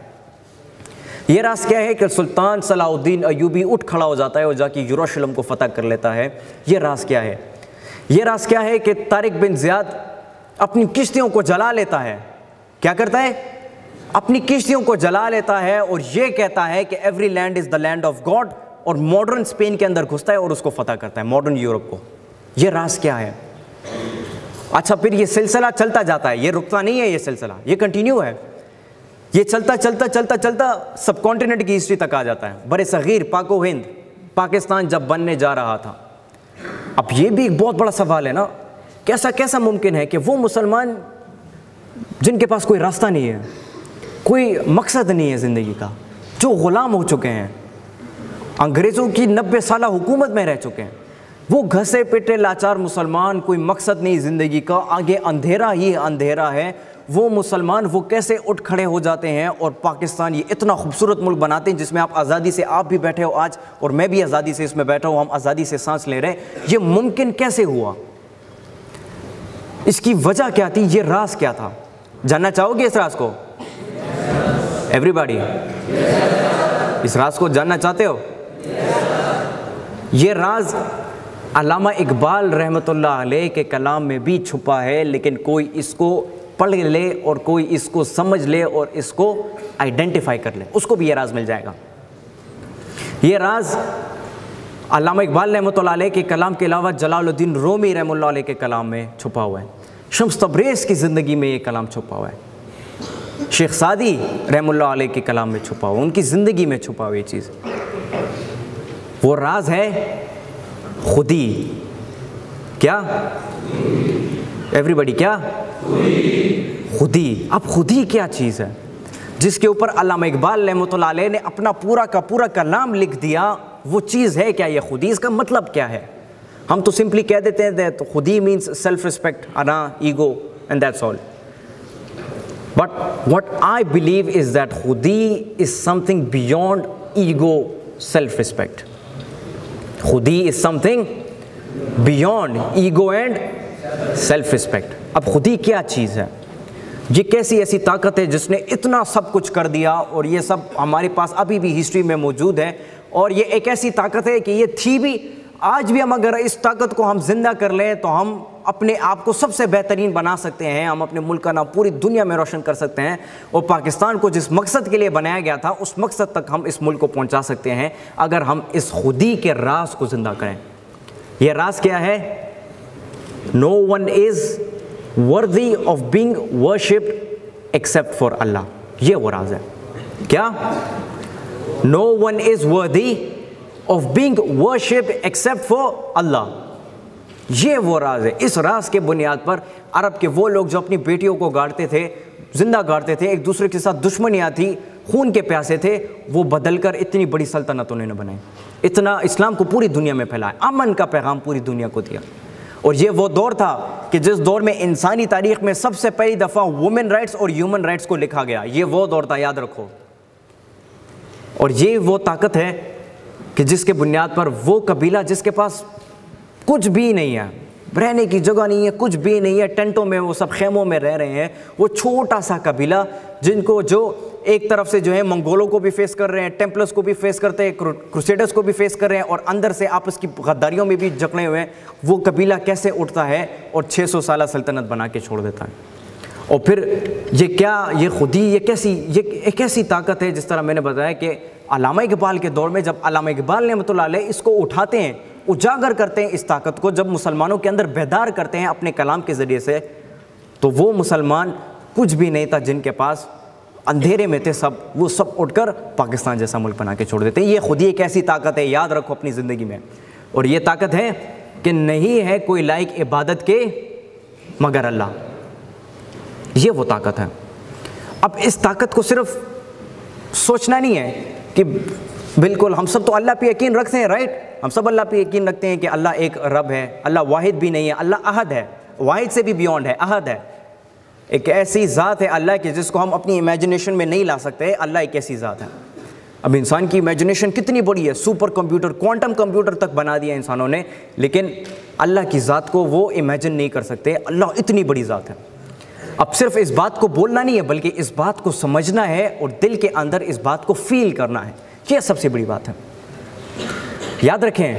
یہ راز کیا ہے کہ سلطان صلاح الدین ایوبی اٹھ کھڑا ہو جاتا ہے اور جا کے یروشلم کو فتح کر لیتا ہے؟ یہ راز کیا ہے؟ یہ راز کیا ہے کہ طارق بن زیاد اپنی کشتیوں کو جلا لیتا ہے؟ کیا کرتا ہے؟ اپنی کشتیوں کو جلا لیتا ہے اور یہ کہتا ہے کہ every land is the land of God, اور ماڈرن اسپین کے اندر گھستا ہے اور اس کو فتح کرتا ہے، ماڈرن یورپ کو۔ یہ راز کیا ہے؟ اچھا، پھر یہ سلسلہ چلتا جاتا ہے، یہ رکتا نہیں ہے، یہ سلسلہ یہ کنٹینیو ہے، یہ چلتا چلتا چلتا چلتا سب کانٹیننٹ کی ہسٹری تک آ جاتا ہے۔ بر صغیر، پاک و ہند، پاکستان جب بننے جا رہا تھا، اب یہ بھی ایک بہت بڑا سوال ہے نا، کیسا کیسا ممکن ہے کہ وہ مسلمان جن کے پاس کوئی راستہ نہیں ہے، کوئی مقصد نہیں ہے زندگی کا، جو غلام ہو چکے ہیں، انگریزوں کی نبے سالہ حکومت میں رہ چکے ہیں، وہ گھسے پٹے لاچار مسلمان، کوئی مقصد نہیں زندگی کا، آگے اندھیرا ہی اندھیرا ہے، وہ مسلمان وہ کیسے اٹھ کھڑے ہو جاتے ہیں اور پاکستان یہ اتنا خوبصورت ملک بناتے ہیں جس میں آپ آزادی سے، آپ بھی بیٹھے ہو آج اور میں بھی آزادی سے اس میں بیٹھا ہوں، ہم آزادی سے سانس لے رہے ہیں۔ یہ ممکن کیسے ہوا؟ اس کی وجہ کیا تھی؟ یہ راز کیا تھا؟ جاننا چاہو گے اس راز کو؟ ایوری باڈی اس راز کو جاننا چاہتے ہو؟ یہ راز علامہ اقبال رحمۃ اللہ علیہ کے کلام میں بھی چھپا ہے، لیکن کوئی اس کو پڑھ لے اور کوئی اس کو سمجھ لے اور اس کو آئیڈینٹیفائی کر لے، اس کو بھی یہ راز مل جائے گا۔ یہ راز علامہ اقبال رحمۃ اللہ علیہ کے کلام کے علاوہ جلال الدین رومی رحمۃ اللہ علیہ کے کلام میں چھپا ہوا ہے، شمس تبریز کی زندگی میں یہ کلام چھپا ہوا ہے، شیخ سعدی رحمۃ اللہ علیہ کے کلام میں چھپا ہوا، ان کی زندگی میں چھپا ہوا یہ چیز۔ وہ راز ہے خودی۔ کیا؟ ایوری بڈی کیا؟ خودی۔ اب خودی کیا چیز ہے جس کے اوپر علامہ اقبال رحمۃ اللہ علیہ نے اپنا پورا کا پورا کلام لکھ دیا؟ وہ چیز ہے کیا یہ خودی؟ اس کا مطلب کیا ہے؟ ہم تو سمپلی کہہ دیتے ہیں تو خودی مینس سیلف ریسپیکٹ، انا، ego and that's all, but what I believe is that خودی is something beyond ego, self respect. خودی is something beyond ego and self respect. اب خودی کیا چیز ہے؟ یہ کیسی ایسی طاقت ہے جس نے اتنا سب کچھ کر دیا اور یہ سب ہمارے پاس ابھی بھی ہسٹری میں موجود ہے, اور یہ ایک ایسی طاقت ہے کہ یہ تھی بھی, آج بھی ہم اگر اس طاقت کو ہم زندہ کر لیں تو ہم اپنے آپ کو سب سے بہترین بنا سکتے ہیں, ہم اپنے ملک کا نام پوری دنیا میں روشن کر سکتے ہیں, اور پاکستان کو جس مقصد کے لیے بنایا گیا تھا اس مقصد تک ہم اس ملک کو پہنچا سکتے ہیں اگر ہم اس خودی کے راز کو زندہ کریں. یہ راز کیا ہے؟ No one is worthy of being worshipped except for Allah. یہ وہ راز ہے. کیا؟ No one is worthy of being worshipped except for Allah. یہ وہ راز ہے. اس راز کے بنیاد پر عرب کے وہ لوگ جو اپنی بیٹیوں کو گاڑتے تھے, زندہ گاڑتے تھے, ایک دوسرے کے ساتھ دشمنیاں تھی, خون کے پیاسے تھے, وہ بدل کر اتنی بڑی سلطنت انہوں نے بنائی, اتنا اسلام کو پوری دنیا میں پھیلایا, امن کا پیغام پوری دنیا کو دیا. اور یہ وہ دور تھا کہ جس دور میں انسانی تاریخ میں سب سے پہلی دفعہ وومن رائٹس اور ہیومن رائٹس کو لکھا گیا. یہ وہ دور تھا, یاد رکھو. اور یہ وہ طاقت ہے کہ جس کے بنیاد پر وہ قبیلہ جس کے پاس کچھ بھی نہیں ہے, رہنے کی جگہ نہیں ہے, کچھ بھی نہیں ہے, ٹینٹوں میں وہ سب خیموں میں رہ رہے ہیں, وہ چھوٹا سا قبیلہ جن کو جو ایک طرف سے جو ہے منگولوں کو بھی فیس کر رہے ہیں, ٹیمپلرز کو بھی فیس کرتے ہیں, کروسیڈرز کو بھی فیس کر رہے ہیں, اور اندر سے آپس کی غداریوں میں بھی جکڑے ہوئے ہیں, وہ قبیلہ کیسے اٹھتا ہے اور چھ سو سالہ سلطنت بنا کے چھوڑ دیتا ہے. اور پھر یہ کیا, یہ خودی, یہ کیسی, یہ ایک ایسی طاقت ہے. جس طرح میں نے بتایا کہ علامہ اقبال کے دور میں جب علامہ اقبال نعمت اللہ علیہ اس کو اٹھاتے ہیں, اجاگر کرتے ہیں اس طاقت کو, جب مسلمانوں کے اندر بیدار کرتے ہیں اپنے کلام کے ذریعے سے, تو وہ مسلمان کچھ بھی نہیں تھا جن کے پاس, اندھیرے میں تھے سب, وہ سب اٹھ کر پاکستان جیسا ملک بنا کے چھوڑ دیتے ہیں. یہ خود ہی ایک ایسی طاقت ہے, یاد رکھو اپنی زندگی میں. اور یہ طاقت ہے کہ نہیں ہے کوئی لائق عبادت کے مگر اللہ. یہ وہ طاقت ہے. اب اس طاقت کو صرف سوچنا نہیں ہے کہ بالکل ہم سب تو اللہ پہ یقین رکھتے ہیں, رائٹ, ہم سب اللہ پہ یقین رکھتے ہیں کہ اللہ ایک رب ہے, اللہ واحد بھی نہیں ہے, اللہ احد ہے, واحد سے بھی بیونڈ ہے, احد ہے, ایک ایسی ذات ہے اللہ کی جس کو ہم اپنی امیجنیشن میں نہیں لا سکتے. اللہ ایک ایسی ذات ہے. اب انسان کی امیجنیشن کتنی بڑی ہے, سپر کمپیوٹر, کوانٹم کمپیوٹر تک بنا دیا انسانوں نے, لیکن اللہ کی ذات کو وہ امیجن نہیں کر سکتے. اللہ اتنی بڑی ذات ہے. اب صرف اس بات کو بولنا نہیں ہے بلکہ اس بات کو سمجھنا ہے اور دل کے اندر اس بات کو فیل کرنا ہے. یہ سب سے بڑی بات ہے. یاد رکھیں,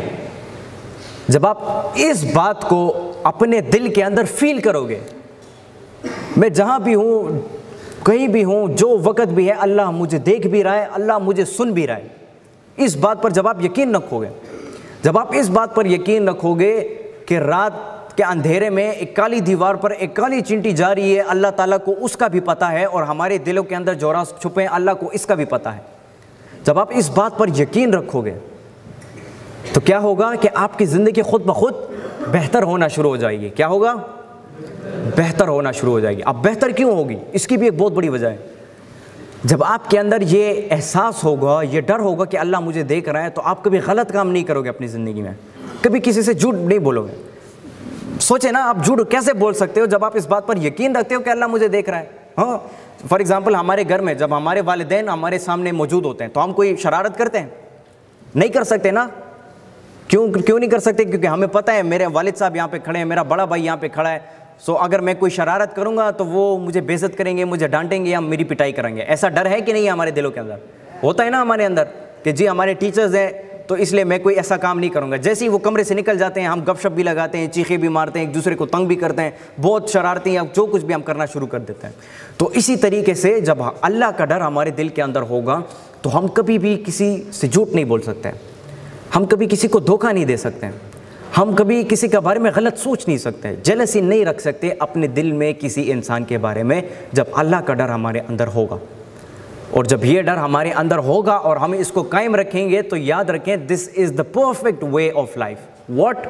جب آپ اس بات کو اپنے دل کے اندر فیل کرو گے, میں جہاں بھی ہوں, کہیں بھی ہوں, جو وقت بھی ہے, اللہ مجھے دیکھ بھی رہا ہے, اللہ مجھے سن بھی رہا ہے. اس بات پر جب آپ یقین رکھو گے, جب آپ اس بات پر یقین رکھو گے کہ رات کے اندھیرے میں ایک کالی دیوار پر ایک کالی چینٹی جا رہی ہے, اللہ تعالیٰ کو اس کا بھی پتہ ہے, اور ہمارے دلوں کے اندر جو راز چھپے ہیں اللہ کو اس کا بھی پتہ ہے. جب آپ اس بات پر یقین رکھو گے تو کیا ہوگا کہ آپ کی زندگی خود بخود بہتر ہونا شروع ہو جائے گی. کیا ہوگا؟ بہتر ہونا شروع ہو جائے گی. اب بہتر کیوں ہوگی؟ اس کی بھی ایک بہت بڑی وجہ ہے. جب آپ کے اندر یہ احساس ہوگا, یہ ڈر ہوگا کہ اللہ مجھے دیکھ رہا ہے, تو آپ کبھی غلط کام نہیں کرو گے اپنی زندگی میں, کبھی کسی سے جھوٹ نہیں بولو گے. سوچیں نا, آپ جھوٹ کیسے بول سکتے ہو جب آپ اس بات پر یقین رکھتے ہو کہ اللہ مجھے دیکھ رہا ہے. ہاں, فار ایگزامپل ہمارے گھر میں جب ہمارے والدین ہمارے سامنے موجود ہوتے ہیں تو ہم کوئی شرارت کرتے ہیں؟ نہیں کر سکتے نا. کیوں کیوں نہیں کر سکتے؟ کیونکہ ہمیں پتہ ہے میرے والد صاحب یہاں پہ کھڑے ہیں, میرا بڑا بھائی یہاں پہ کھڑا ہے, سو اگر میں کوئی شرارت کروں گا تو وہ مجھے بے عزت کریں گے, مجھے ڈانٹیں گے یا میری پٹائی کریں گے. ایسا ڈر ہے کہ نہیں ہمارے دلوں کے اندر؟ ہوتا ہے نا ہمارے اندر کہ جی ہمارے ٹیچرز ہیں تو اس لیے میں کوئی ایسا کام نہیں کروں گا. جیسے ہی وہ کمرے سے نکل جاتے ہیں ہم گپ شپ بھی لگاتے ہیں, چیخے بھی مارتے ہیں, ایک دوسرے کو تنگ بھی کرتے ہیں, بہت شرارتی یا جو کچھ بھی ہم کرنا شروع کر دیتے ہیں. تو اسی طریقے سے جب اللہ کا ڈر ہمارے دل کے اندر ہوگا تو ہم کبھی بھی کسی سے جھوٹ نہیں بول سکتے, ہم کبھی کسی کو دھوکہ نہیں دے سکتے, ہم کبھی کسی کے بارے میں غلط سوچ نہیں سکتے, جیلسی نہیں رکھ سکتے اپنے دل میں کسی انسان کے بارے میں, جب اللہ کا ڈر ہمارے اندر ہوگا. اور جب یہ ڈر ہمارے اندر ہوگا اور ہم اس کو قائم رکھیں گے تو یاد رکھیں, this is the perfect way of life. What?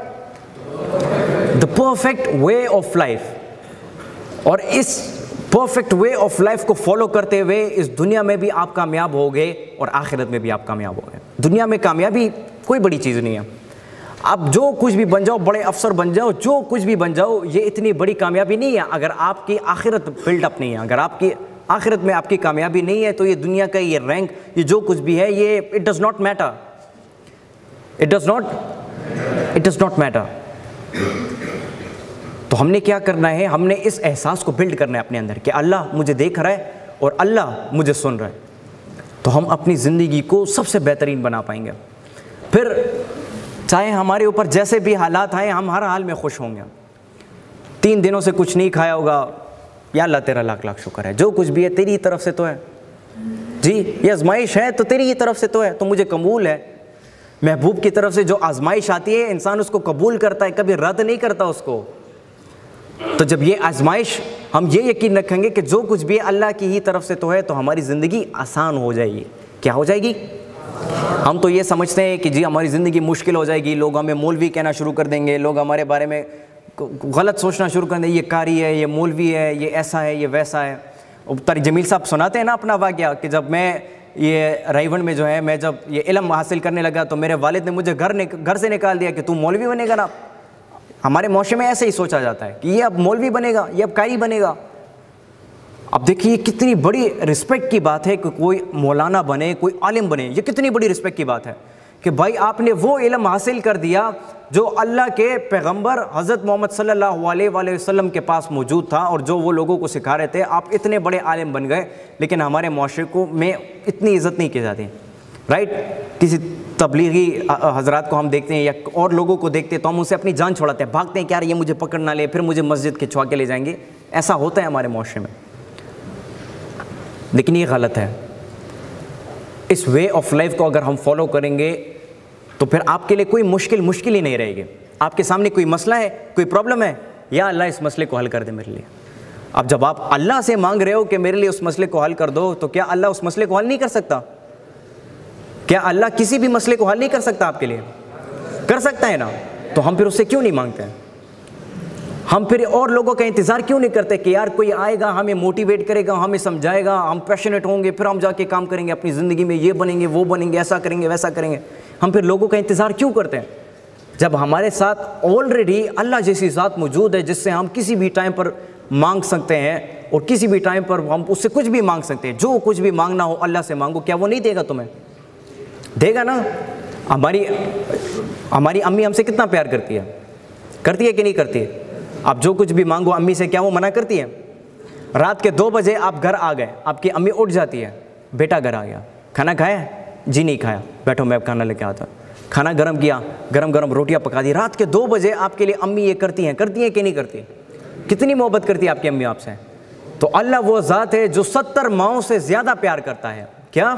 The perfect way of life. اور اس پرفیکٹ وے آف لائف کو فالو کرتے ہوئے اس دنیا میں بھی آپ کامیاب ہو گئے اور آخرت میں بھی آپ کامیاب ہو گئے. دنیا میں کامیابی کوئی بڑی چیز نہیں ہے. آپ جو کچھ بھی بن جاؤ, بڑے افسر بن جاؤ, جو کچھ بھی بن جاؤ, یہ اتنی بڑی کامیابی نہیں ہے اگر آپ کی آخرت بلڈ اپ نہیں ہے. اگر آپ کی آخرت میں آپ کی کامیابی نہیں ہے تو یہ دنیا کا یہ رینک, یہ جو کچھ بھی ہے, یہ it does not matter, it does not it does not matter. تو ہم نے کیا کرنا ہے, ہم نے اس احساس کو بلڈ کرنا ہے اپنے اندر کہ اللہ مجھے دیکھ رہا ہے اور اللہ مجھے سن رہا ہے. تو ہم اپنی زندگی کو سب سے بہترین بنا پائیں گے. پھر چاہے ہمارے اوپر جیسے بھی حالات آئیں, ہم ہر حال میں خوش ہوں گے. تین دنوں سے کچھ نہیں کھایا ہوگا, یا اللہ تیرا لاکھ لاکھ شکر ہے, جو کچھ بھی ہے تیری طرف سے تو ہے. جی یہ آزمائش ہے تو تیری ہی طرف سے تو ہے, تو مجھے قبول ہے. محبوب کی طرف سے جو آزمائش آتی ہے انسان اس کو قبول کرتا ہے, کبھی رد نہیں کرتا اس کو. تو جب یہ آزمائش, ہم یہ یقین رکھیں گے کہ جو کچھ بھی اللہ کی ہی طرف سے تو ہے, تو ہماری زندگی آسان ہو جائے گی. کیا ہو جائے گی؟ ہم تو یہ سمجھتے ہیں کہ جی ہماری زندگی مشکل ہو جائے گی, لوگ ہمیں مولوی کہنا شروع کر دیں گے, لوگ ہمارے بارے میں غلط سوچنا شروع کر دیں, یہ قاری ہے, یہ مولوی ہے, یہ ایسا ہے, یہ ویسا ہے. طارق جمیل صاحب سناتے ہیں نا اپنا واقعہ کہ جب میں یہ رائیونڈ میں جو ہے میں جب یہ علم حاصل کرنے لگا تو میرے والد نے مجھے گھر گھر سے نکال دیا کہ تم مولوی بنے گا نا. ہمارے معاشرے میں ایسے ہی سوچا جاتا ہے کہ یہ اب مولوی بنے گا, یہ اب قاری بنے گا. اب دیکھیے کتنی بڑی رسپیکٹ کی بات ہے کہ کوئی مولانا بنے, کوئی عالم بنے. یہ کتنی بڑی رسپیکٹ کی بات ہے کہ بھائی آپ نے وہ علم حاصل کر دیا جو اللہ کے پیغمبر حضرت محمد صلی اللہ علیہ وآلہ وسلم کے پاس موجود تھا اور جو وہ لوگوں کو سکھا رہے تھے. آپ اتنے بڑے عالم بن گئے, لیکن ہمارے معاشرے کو میں اتنی عزت نہیں کی جاتی, رائٹ. کسی تبلیغی حضرات کو ہم دیکھتے ہیں یا اور لوگوں کو دیکھتے ہیں تو ہم اسے اپنی جان چھوڑاتے ہیں, بھاگتے ہیں کہ یار یہ مجھے پکڑ نہ لے, پھر مجھے مسجد کھنچوا کے لے جائیں گے. ایسا ہوتا ہے ہمارے معاشرے میں, لیکن یہ غلط ہے. اس وے آف لائف کو اگر ہم فالو کریں گے تو پھر آپ کے لیے کوئی مشکل مشکل ہی نہیں رہے گی. آپ کے سامنے کوئی مسئلہ ہے, کوئی پرابلم ہے, یا اللہ اس مسئلے کو حل کر دے میرے لیے. اب جب آپ اللہ سے مانگ رہے ہو کہ میرے لیے اس مسئلے کو حل کر دو, تو کیا اللہ اس مسئلے کو حل نہیں کر سکتا؟ کیا اللہ کسی بھی مسئلے کو حل نہیں کر سکتا آپ کے لیے؟ کر سکتا ہے نا. تو ہم پھر اس سے کیوں نہیں مانگتے ہیں؟ ہم پھر اور لوگوں کا انتظار کیوں نہیں کرتے کہ یار کوئی آئے گا, ہمیں موٹیویٹ کرے گا, ہمیں سمجھائے گا, ہم پیشنیٹ ہوں گے, پھر ہم جا کے کام کریں گے اپنی زندگی میں, یہ بنیں گے, وہ بنیں گے, ایسا کریں گے, ویسا کریں گے. ہم پھر لوگوں کا انتظار کیوں کرتے ہیں جب ہمارے ساتھ آلریڈی اللہ جیسی ذات موجود ہے جس سے ہم کسی بھی ٹائم پر مانگ سکتے ہیں اور کسی بھی ٹائم پر ہم اس سے کچھ بھی مانگ سکتے ہیں. جو کچھ بھی مانگنا ہو اللہ سے مانگو. کیا وہ نہیں دے گا تمہیں؟ دے گا نا. ہماری ہماری امی ہم سے کتنا پیار کرتی ہے, کرتی ہے کہ نہیں کرتی ہے؟ آپ جو کچھ بھی مانگو امی سے, کیا وہ منع کرتی ہے؟ رات کے دو بجے آپ گھر آ گئے, آپ کی امی اٹھ جاتی ہے, بیٹا گھر آ گیا, کھانا کھایا؟ جی نہیں کھایا, بیٹھو میں اب کھانا لے کے آتا ہوں. کھانا گرم کیا, گرم گرم روٹیاں پکا دی. رات کے دو بجے آپ کے لیے امی یہ کرتی ہیں, کرتی ہیں کہ نہیں کرتی؟ کتنی محبت کرتی ہے آپ کی امی آپ سے. تو اللہ وہ ذات ہے جو ستر ماؤں سے زیادہ پیار کرتا ہے. کیا؟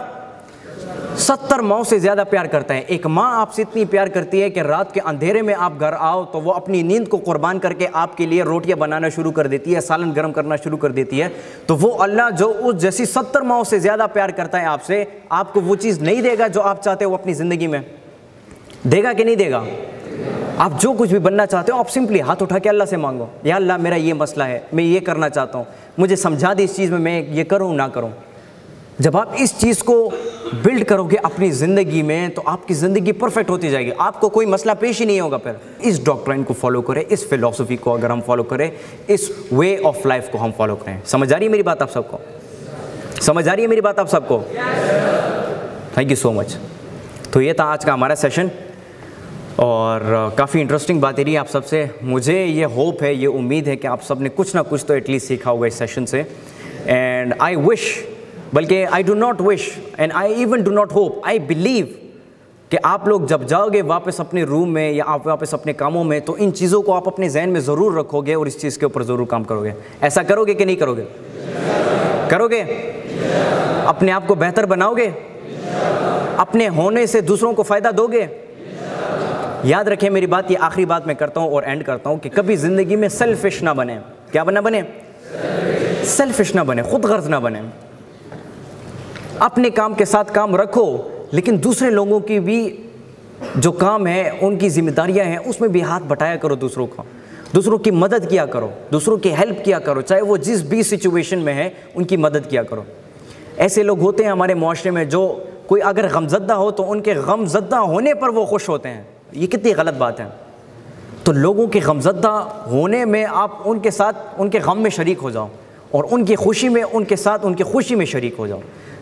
ستر ماؤں سے زیادہ پیار کرتا ہے. ایک ماں آپ سے اتنی پیار کرتی ہے کہ رات کے اندھیرے میں آپ گھر آؤ تو وہ اپنی نیند کو قربان کر کے آپ کے لیے روٹیاں بنانا شروع کر دیتی ہے, سالن گرم کرنا شروع کر دیتی ہے. تو وہ اللہ جو اس جیسی ستر ماؤں سے زیادہ پیار کرتا ہے آپ سے, آپ کو وہ چیز نہیں دے گا جو آپ چاہتے ہو اپنی زندگی میں؟ دے گا کہ نہیں دے گا؟ آپ جو کچھ بھی بننا چاہتے ہو آپ سمپلی ہاتھ اٹھا کے اللہ سے مانگو, یا اللہ میرا یہ مسئلہ ہے, میں یہ کرنا چاہتا ہوں, مجھے سمجھا دے اس چیز میں, میں یہ کروں نہ کروں. جب آپ اس چیز کو بلڈ کرو گے اپنی زندگی میں تو آپ کی زندگی پرفیکٹ ہوتی جائے گی, آپ کو کوئی مسئلہ پیش ہی نہیں ہوگا. پھر اس ڈاکٹرائن کو فالو کریں, اس فلسفی کو اگر ہم فالو کریں, اس وے آف لائف کو ہم فالو کریں. سمجھ آ رہی ہے میری بات آپ سب کو؟ سمجھ آ رہی ہے میری بات آپ سب کو؟ Thank you so much. تو یہ تھا آج کا ہمارا سیشن, اور کافی انٹرسٹنگ باتیں رہی آپ سب سے. مجھے یہ ہوپ ہے, یہ امید ہے کہ آپ سب نے کچھ نہ کچھ تو ایٹ لیسٹ سیکھا ہوگا اس سیشن سے. اینڈ آئی وش, بلکہ I do not wish and I even do not hope, I believe کہ آپ لوگ جب جاؤ گے واپس اپنے روم میں یا آپ واپس اپنے کاموں میں تو ان چیزوں کو آپ اپنے ذہن میں ضرور رکھو گے اور اس چیز کے اوپر ضرور کام کرو گے. ایسا کرو گے کہ نہیں کرو گے؟ کرو گے؟ اپنے آپ کو بہتر بناؤ گے؟ اپنے ہونے سے دوسروں کو فائدہ دو گے؟ یاد رکھیں میری بات, یہ آخری بات میں کرتا ہوں اور اینڈ کرتا ہوں کہ کبھی زندگی میں سیلفش نہ بنے. کیا بنا بنے؟ سیلفش نہ بنے, خود غرض نہ بنے. اپنے کام کے ساتھ کام رکھو, لیکن دوسرے لوگوں کی بھی جو کام ہے, ان کی ذمہ داریاں ہیں, اس میں بھی ہاتھ بٹایا کرو دوسروں کا, دوسروں کی مدد کیا کرو, دوسروں کی ہیلپ کیا کرو, چاہے وہ جس بھی سچویشن میں ہے ان کی مدد کیا کرو. ایسے لوگ ہوتے ہیں ہمارے معاشرے میں جو کوئی اگر غمزدہ ہو تو ان کے غمزدہ ہونے پر وہ خوش ہوتے ہیں. یہ کتنی غلط بات ہے. تو لوگوں کے غمزدہ ہونے میں آپ ان کے ساتھ ان کے غم میں شریک ہو جاؤ, اور ان کی خوشی میں ان کے ساتھ ان کی خوشی میں شریک ہو جاؤ,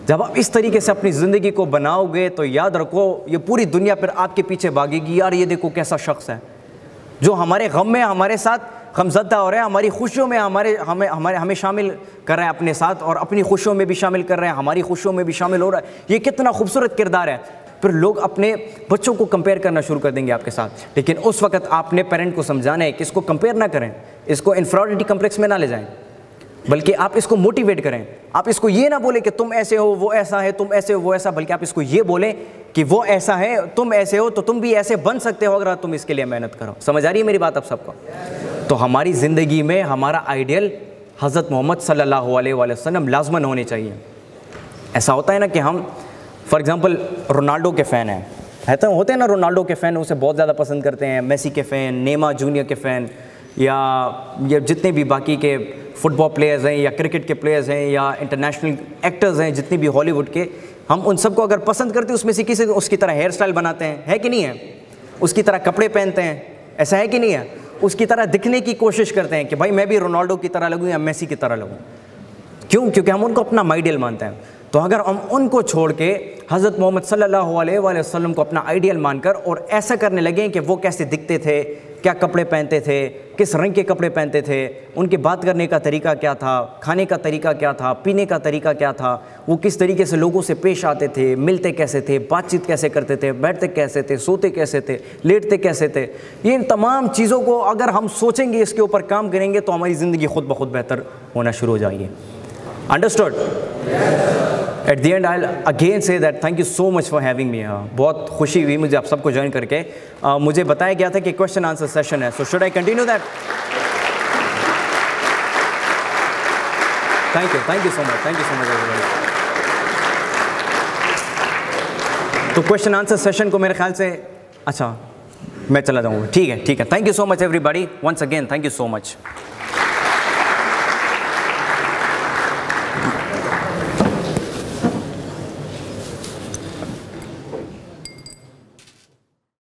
جب آپ اس طریقے سے اپنی زندگی کو بناؤ گے تو یاد رکھو یہ پوری دنیا پھر آپ کے پیچھے بھاگے گی، یار یہ دیکھو کیسا شخص ہے جو ہمارے غم میں ہمارے ساتھ غمزدہ ہو رہا ہے، ہماری خوشیوں میں ہمارے ہمیں ہمارے ہمیں شامل کر رہا ہے اپنے ساتھ، اور اپنی خوشیوں میں بھی شامل کر رہے ہیں، ہماری خوشیوں میں بھی شامل ہو رہا ہے۔ یہ کتنا خوبصورت کردار ہے۔ پھر لوگ اپنے بچوں کو کمپیئر کرنا شروع کر دیں گے آپ کے ساتھ، لیکن اس وقت آپ نے پیرنٹ کو سمجھانا ہے کہ اس کو کمپیئر نہ کریں، اس کو انفیریورٹی کمپلیکس میں نہ لے جائیں، بلکہ آپ اس کو موٹیویٹ کریں۔ آپ اس کو یہ نہ بولیں کہ تم ایسے ہو وہ ایسا ہے، تم ایسے ہو وہ ایسا، بلکہ آپ اس کو یہ بولیں کہ وہ ایسا ہے، تم ایسے ہو تو تم بھی ایسے بن سکتے ہو اگر تم اس کے لیے محنت کرو۔ سمجھ آ رہی ہے میری بات آپ سب کو؟ تو ہماری زندگی میں ہمارا آئیڈیل حضرت محمد صلی اللہ علیہ وآلہ وسلم لازماً ہونے چاہیے۔ ایسا ہوتا ہے نا کہ ہم فار ایگزامپل رونالڈو کے فین ہیں، ہوتے ہیں نا رونالڈو کے فین، اسے بہت زیادہ پسند کرتے ہیں، میسی کے فین، نیما جونیئر کے فین، یا یہ جتنے بھی باقی کے فٹ بال پلیئرز ہیں یا کرکٹ کے پلیئرز ہیں یا انٹرنیشنل ایکٹرز ہیں جتنے بھی ہالی ووڈ کے، ہم ان سب کو اگر پسند کرتے ہیں اس میں سے کسی اس کی طرح ہیئر اسٹائل بناتے ہیں، ہے کہ نہیں ہے؟ اس کی طرح کپڑے پہنتے ہیں، ایسا ہے کہ نہیں ہے؟ اس کی طرح دکھنے کی کوشش کرتے ہیں کہ بھائی میں بھی رونالڈو کی طرح لگوں یا میسی کی طرح لگوں۔ کیوں؟ کیونکہ ہم ان کو اپنا آئیڈیل مانتے ہیں۔ تو اگر ہم ان کو چھوڑ کے حضرت محمد صلی اللہ علیہ وآلہ وسلم کو اپنا آئیڈیل مان کر اور ایسا کرنے لگیں کہ وہ کیسے دکھتے تھے، کیا کپڑے پہنتے تھے، کس رنگ کے کپڑے پہنتے تھے، ان کے بات کرنے کا طریقہ کیا تھا، کھانے کا طریقہ کیا تھا، پینے کا طریقہ کیا تھا، وہ کس طریقے سے لوگوں سے پیش آتے تھے، ملتے کیسے تھے، بات چیت کیسے کرتے تھے، بیٹھتے کیسے تھے، سوتے کیسے تھے، لیٹتے کیسے تھے، یہ ان تمام چیزوں کو اگر ہم سوچیں گے، اس کے اوپر کام کریں گے تو ہماری زندگی خود بخود بہتر ہونا شروع ہو جائے گی۔ Understood? At the end I again say that thank you so much for having me. بہت خوشی ہوئی مجھے آپ سب کو جوائن کر کے۔ مجھے بتایا گیا تھا کہ کویشچن آنسر سیشن ہے، so should I continue that? Thank you thank you so much thank you so much everybody. تو کویشچن آنسر سیشن کو میرے خیال سے اچھا میں چلا جاؤں گا، ٹھیک ہے ٹھیک ہے۔ Thank you so much everybody, once again thank you so much.